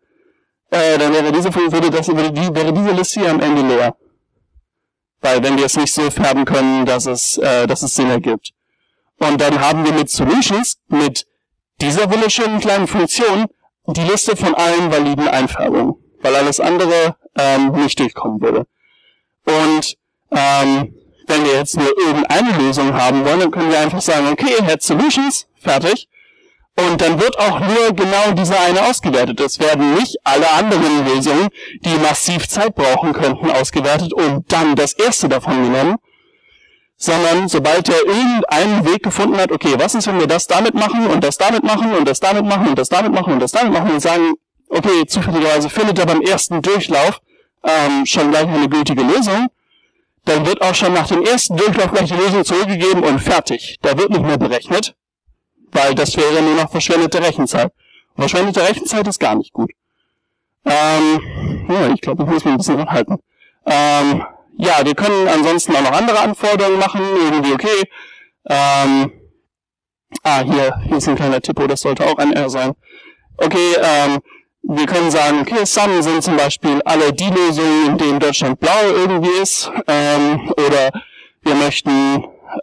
Liste hier am Ende leer. Weil wenn wir es nicht so färben können, dass es Sinn ergibt. Und dann haben wir mit Solutions, mit dieser wunderschönen kleinen Funktion, die Liste von allen validen Einfärbungen. Weil alles andere nicht durchkommen würde. Und wenn wir jetzt nur irgendeine Lösung haben wollen, dann können wir einfach sagen, okay, Head Solutions, fertig. Und dann wird auch nur genau diese eine ausgewertet. Es werden nicht alle anderen Lösungen, die massiv Zeit brauchen könnten, ausgewertet und dann das erste davon genommen. Sondern sobald er irgendeinen Weg gefunden hat, okay, was ist, wenn wir das damit machen und das damit machen und das damit machen und das damit machen und das damit machen und sagen, okay, zufälligerweise findet er beim ersten Durchlauf schon gleich eine gültige Lösung, dann wird auch schon nach dem ersten Durchlauf gleich die Lösung zurückgegeben und fertig. Da wird nicht mehr berechnet, weil das wäre nur noch verschwendete Rechenzeit. Verschwendete Rechenzeit ist gar nicht gut. Ja, ich glaube, ich muss mich ein bisschen anhalten. Ja, wir können ansonsten auch noch andere Anforderungen machen. Irgendwie, okay. Hier ist ein kleiner Typo, das sollte auch ein R sein. Okay, wir können sagen, okay, Sum sind zum Beispiel alle die Lösungen, in denen Deutschland blau irgendwie ist. Oder wir möchten,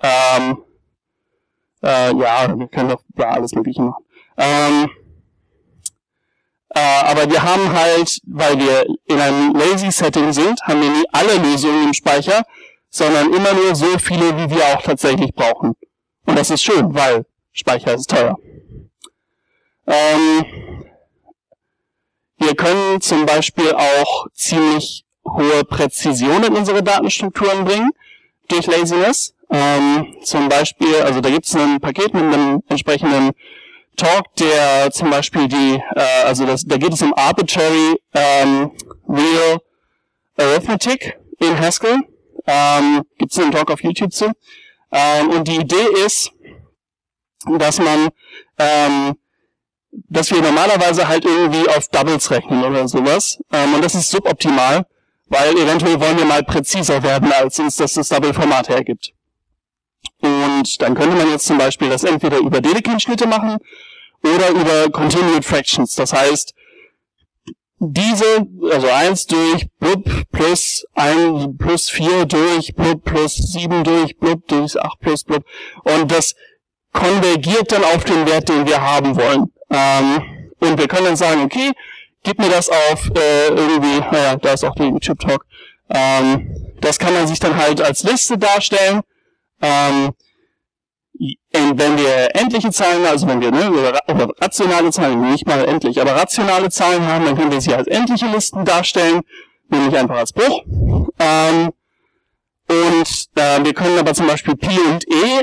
ja, wir können doch alles Mögliche machen. Aber wir haben halt, weil wir in einem Lazy-Setting sind, haben wir nie alle Lösungen im Speicher, sondern immer nur so viele, wie wir auch tatsächlich brauchen. Und das ist schön, weil Speicher ist teuer. Wir können zum Beispiel auch ziemlich hohe Präzision in unsere Datenstrukturen bringen, durch Laziness. Zum Beispiel, also da gibt es ein Paket mit einem entsprechenden Talk, der zum Beispiel da geht es um Arbitrary Real Arithmetic in Haskell. Gibt es einen Talk auf YouTube zu. Und die Idee ist, dass wir normalerweise halt irgendwie auf Doubles rechnen oder sowas. Und das ist suboptimal, weil eventuell wollen wir mal präziser werden, als uns das Double-Format hergibt. Und dann könnte man jetzt zum Beispiel das entweder über Dedekind-Schnitte machen oder über Continued Fractions. Das heißt, also 1 durch blub plus 1 plus 4 durch blub plus 7 durch blub durch 8 plus blub. Und das konvergiert dann auf den Wert, den wir haben wollen. Und wir können dann sagen, okay, gib mir das auf irgendwie, naja, da ist auch der YouTube-Talk. Das kann man sich dann halt als Liste darstellen. Wenn wir endliche Zahlen, also wenn wir oder rationale Zahlen, nicht mal endlich, aber rationale Zahlen haben, dann können wir sie als endliche Listen darstellen, nämlich einfach als Bruch. Wir können aber zum Beispiel Pi und E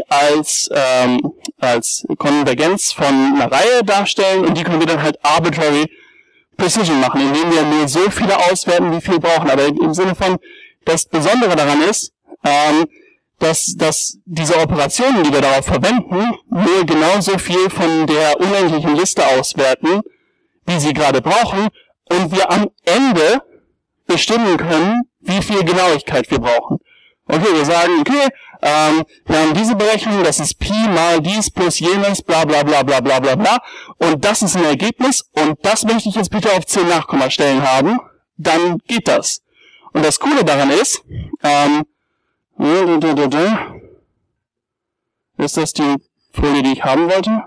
als Konvergenz von einer Reihe darstellen und die können wir dann halt arbitrary precision machen, indem wir nur so viele auswerten, wie viel wir brauchen. Aber im Sinne von, das Besondere daran ist, dass diese Operationen, die wir darauf verwenden, nur genauso viel von der unendlichen Liste auswerten, wie sie gerade brauchen, und wir am Ende bestimmen können, wie viel Genauigkeit wir brauchen. Okay, wir sagen, okay, wir haben diese Berechnung, das ist Pi mal dies plus jenes, bla bla bla bla bla bla bla, und das ist ein Ergebnis, und das möchte ich jetzt bitte auf 10 Nachkommastellen haben, dann geht das. Und das Coole daran ist, ist das die Folie, die ich haben wollte?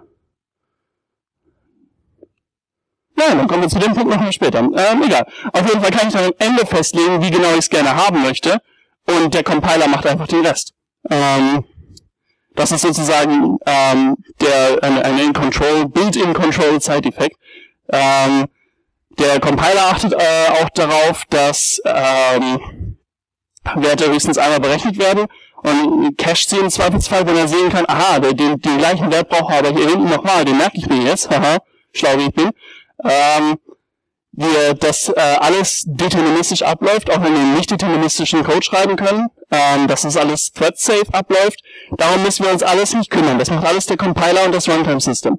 Nein, dann kommen wir zu dem Punkt noch mal später. Egal. Auf jeden Fall kann ich dann am Ende festlegen, wie genau ich es gerne haben möchte. Und der Compiler macht einfach den Rest. Das ist sozusagen ein Built-in Control Side-Effekt. Der Compiler achtet auch darauf, dass Werte höchstens einmal berechnet werden und cached sie im Zweifelsfall, wenn er sehen kann, aha, den gleichen Wert braucht er aber hier hinten nochmal, den merke ich mir jetzt, haha, schlau wie ich bin. Dass alles deterministisch abläuft, auch wenn wir nicht deterministischen Code schreiben können, dass das alles thread-safe abläuft. Darum müssen wir uns alles nicht kümmern. Das macht alles der Compiler und das Runtime-System.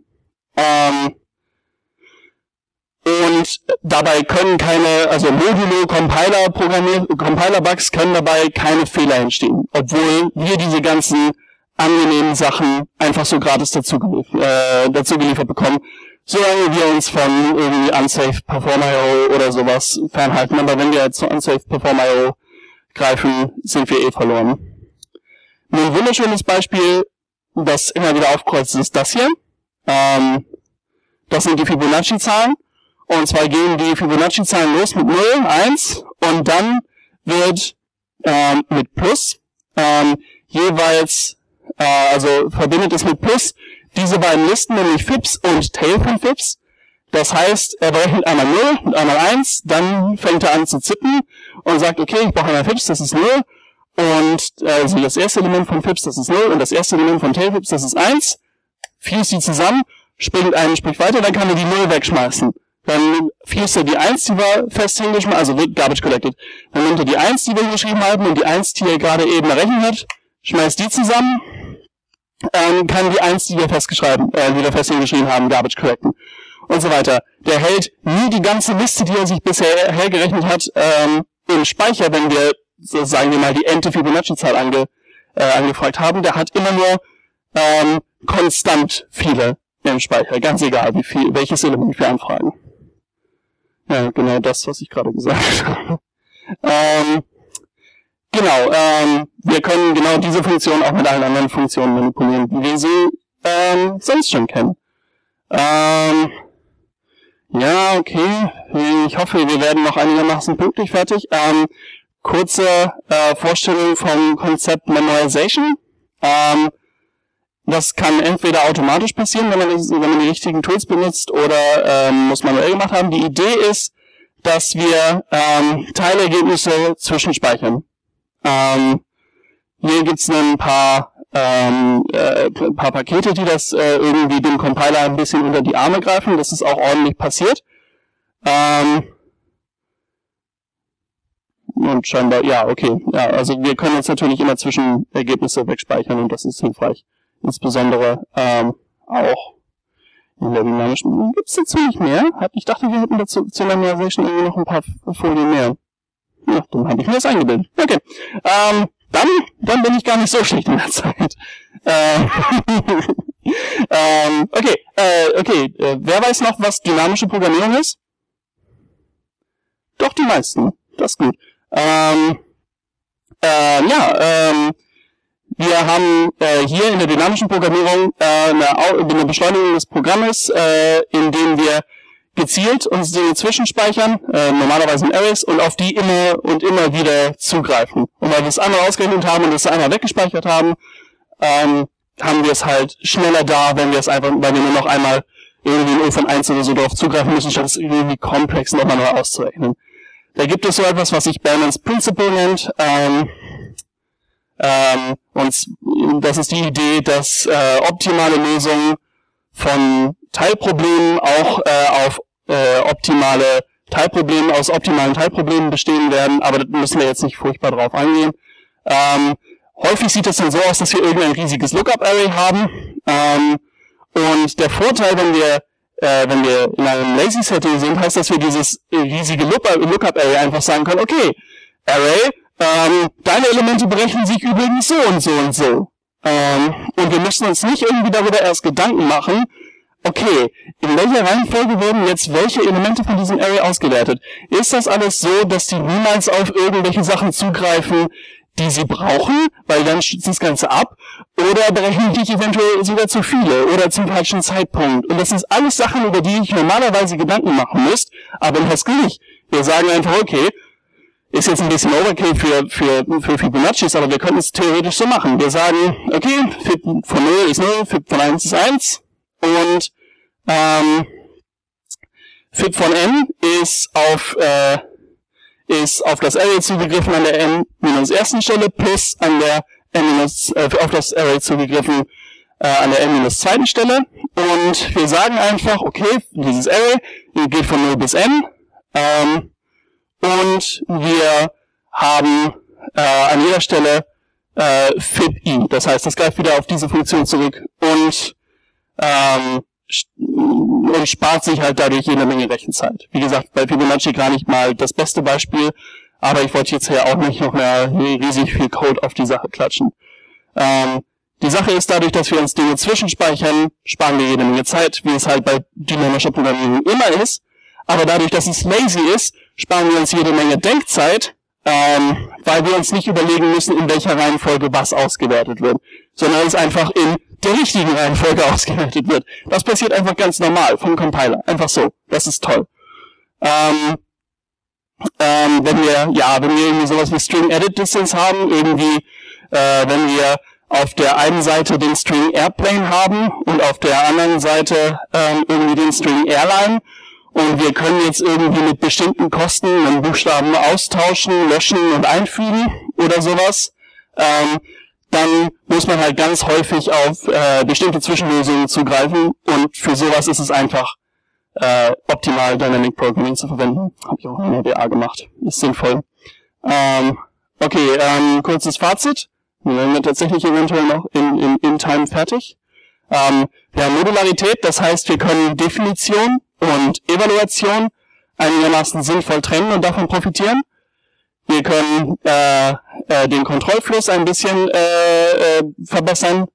Und dabei können Compiler-Bugs können dabei keine Fehler entstehen, obwohl wir diese ganzen angenehmen Sachen einfach so gratis dazu geliefert bekommen, solange wir uns von irgendwie unsafe Perform.io oder sowas fernhalten. Aber wenn wir jetzt zu unsafe Perform.io greifen, sind wir verloren. Ein wunderschönes Beispiel, das immer wieder aufkreuzt, ist das hier. Das sind die Fibonacci-Zahlen. Und zwar gehen die Fibonacci-Zahlen los mit 0, 1 und dann wird mit Plus jeweils, also verbindet es mit Plus diese beiden Listen, nämlich Fibs und Tail von Fibs. Das heißt, er berechnet einmal 0 und einmal 1, dann fängt er an zu zippen und sagt, okay, ich brauche einmal Fibs, das ist 0. Und also das erste Element von Fibs, das ist 0, und das erste Element von Tail Fibs, das ist 1. Fuse die zusammen, springt einen Sprich weiter, dann kann er die 0 wegschmeißen. Dann fuse er die 1, die wir fest hingeschrieben haben, also wird Garbage collected. Dann nimmt er die 1, die wir geschrieben haben, und die 1, die er gerade eben errechnet hat, schmeißt die zusammen, kann die 1, die wir fest hingeschrieben haben, Garbage collecten. und so weiter. Der hält nie die ganze Liste, die er sich bisher hergerechnet hat, im Speicher, wenn wir, so sagen wir mal, die n-te Fibonacci-Zahl angefragt haben. Der hat immer nur konstant viele im Speicher, ganz egal, welches Element wir anfragen. Ja, genau das, was ich gerade gesagt habe. Wir können genau diese Funktion auch mit allen anderen Funktionen manipulieren, wie wir sie sonst schon kennen. Ja, okay. Ich hoffe, wir werden noch einigermaßen pünktlich fertig. Kurze Vorstellung vom Konzept Memoization. Das kann entweder automatisch passieren, wenn man die richtigen Tools benutzt, oder muss manuell gemacht haben. Die Idee ist, dass wir Teilergebnisse zwischenspeichern. Hier gibt's ein paar Pakete, die das irgendwie dem Compiler ein bisschen unter die Arme greifen. Das ist auch ordentlich passiert. Und scheinbar, ja, okay. Ja, also wir können jetzt natürlich immer Zwischenergebnisse wegspeichern und das ist hilfreich. Insbesondere auch in der dynamischen. Gibt es dazu nicht mehr? Ich dachte, wir hätten dazu zur Memoization irgendwie noch ein paar Folien mehr. Ja, dann habe ich mir das eingebildet. Okay. Dann bin ich gar nicht so schlecht in der Zeit. Okay. Wer weiß noch, was dynamische Programmierung ist? Doch, die meisten. Das ist gut. Wir haben hier in der dynamischen Programmierung eine Beschleunigung des Programmes, indem wir gezielt uns Dinge zwischenspeichern, normalerweise in Arrays, und auf die immer und immer wieder zugreifen. Und weil wir es einmal ausgerechnet haben und es einmal weggespeichert haben, haben wir es halt schneller da, wenn wir es einfach, weil wir nur noch einmal irgendwie in O von 1 oder so drauf zugreifen müssen, statt es irgendwie komplex nochmal neu auszurechnen. Da gibt es so etwas, was sich Bellman's Principle nennt, und das ist die Idee, dass optimale Lösungen von Teilproblemen auch auf optimale Teilprobleme aus optimalen Teilproblemen bestehen werden, aber da müssen wir jetzt nicht furchtbar drauf eingehen. Häufig sieht es dann so aus, dass wir irgendein riesiges Lookup-Array haben, und der Vorteil, wenn wir in einem Lazy-Setting sind, heißt, dass wir dieses riesige Lookup-Array einfach sagen können, okay, Array, deine Elemente berechnen sich übrigens so und so und so. Und wir müssen uns nicht irgendwie darüber erst Gedanken machen, okay, in welcher Reihenfolge werden jetzt welche Elemente von diesem Array ausgewertet? Ist das alles so, dass die niemals auf irgendwelche Sachen zugreifen, die sie brauchen, weil dann stützt das Ganze ab? Oder berechnen die eventuell sogar zu viele oder zum falschen Zeitpunkt? Und das sind alles Sachen, über die ich normalerweise Gedanken machen müsste, aber in Haskell nicht. Wir sagen einfach, okay, ist jetzt ein bisschen Overkill für Fibonaccis, aber wir könnten es theoretisch so machen. Wir sagen, okay, Fib von 0 ist 0, Fib von 1 ist 1 und Fib von n ist auf das Array zugegriffen an der n-ersten Stelle plus an der auf das Array zugegriffen an der n-zweiten Stelle. Und wir sagen einfach, okay, dieses Array geht von 0 bis n, und wir haben an jeder Stelle Fib i. Das heißt, das greift wieder auf diese Funktion zurück und spart sich halt dadurch jede Menge Rechenzeit. Wie gesagt, bei Fibonacci gar nicht mal das beste Beispiel, aber ich wollte jetzt hier auch nicht noch mehr riesig viel Code auf die Sache klatschen. Die Sache ist, dadurch, dass wir uns Dinge zwischenspeichern, sparen wir jede Menge Zeit, wie es halt bei dynamischer Programmierung immer ist. Aber dadurch, dass es lazy ist, sparen wir uns jede Menge Denkzeit, weil wir uns nicht überlegen müssen, in welcher Reihenfolge was ausgewertet wird, sondern es einfach in der richtigen Reihenfolge ausgewertet wird. Das passiert einfach ganz normal vom Compiler. Einfach so. Das ist toll. Wenn wir irgendwie sowas wie String Edit Distance haben, irgendwie, wenn wir auf der einen Seite den String Airplane haben und auf der anderen Seite irgendwie den String Airline, und wir können jetzt irgendwie mit bestimmten Kosten einen Buchstaben austauschen, löschen und einfügen oder sowas, dann muss man halt ganz häufig auf bestimmte Zwischenlösungen zugreifen, und für sowas ist es einfach optimal, Dynamic Programming zu verwenden. Habe ich auch in der DA gemacht. Ist sinnvoll. Kurzes Fazit. Wir werden tatsächlich eventuell noch in Time fertig. Wir haben Modularität, das heißt, wir können Definition und Evaluation einigermaßen sinnvoll trennen und davon profitieren. Wir können den Kontrollfluss ein bisschen verbessern,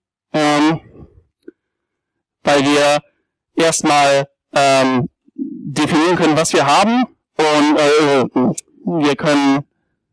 weil wir erstmal definieren können, was wir haben, und wir können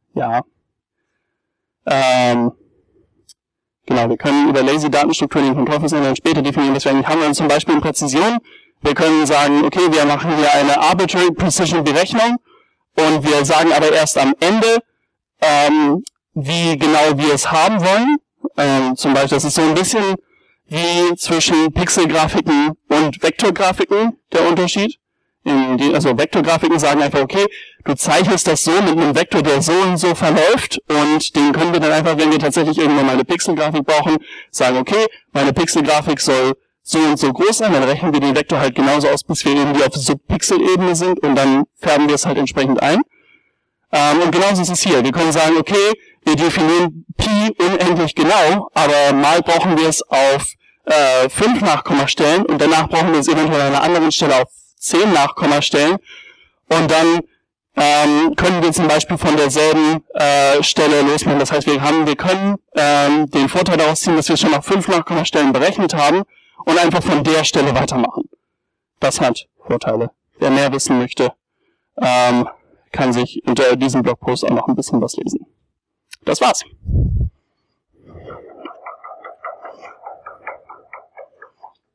wir können über lazy Datenstrukturen den Kontrollfluss dann später definieren, was wir eigentlich haben. Und zum Beispiel in Präzision, wir können sagen, okay, wir machen hier eine Arbitrary Precision Berechnung und wir sagen aber erst am Ende, wie genau wir es haben wollen. Zum Beispiel, das ist so ein bisschen wie zwischen Pixelgrafiken und Vektorgrafiken der Unterschied. Also Vektorgrafiken sagen einfach, okay, du zeichnest das so mit einem Vektor, der so und so verläuft, und den können wir dann einfach, wenn wir tatsächlich irgendwann mal eine Pixelgrafik brauchen, sagen, okay, meine Pixelgrafik soll so und so groß sein, dann rechnen wir den Vektor halt genauso aus, bis wir irgendwie auf Subpixel-Ebene sind, und dann färben wir es halt entsprechend ein. Und genauso ist es hier. Wir können sagen, okay, wir definieren Pi unendlich genau, aber mal brauchen wir es auf 5 Nachkommastellen und danach brauchen wir es eventuell an einer anderen Stelle auf 10 Nachkommastellen, und dann können wir zum Beispiel von derselben Stelle losmachen. Das heißt, wir können den Vorteil daraus ziehen, dass wir es schon auf 5 Nachkommastellen berechnet haben und einfach von der Stelle weitermachen. Das hat Vorteile. Wer mehr wissen möchte, kann sich unter diesem Blogpost auch noch ein bisschen was lesen. Das war's.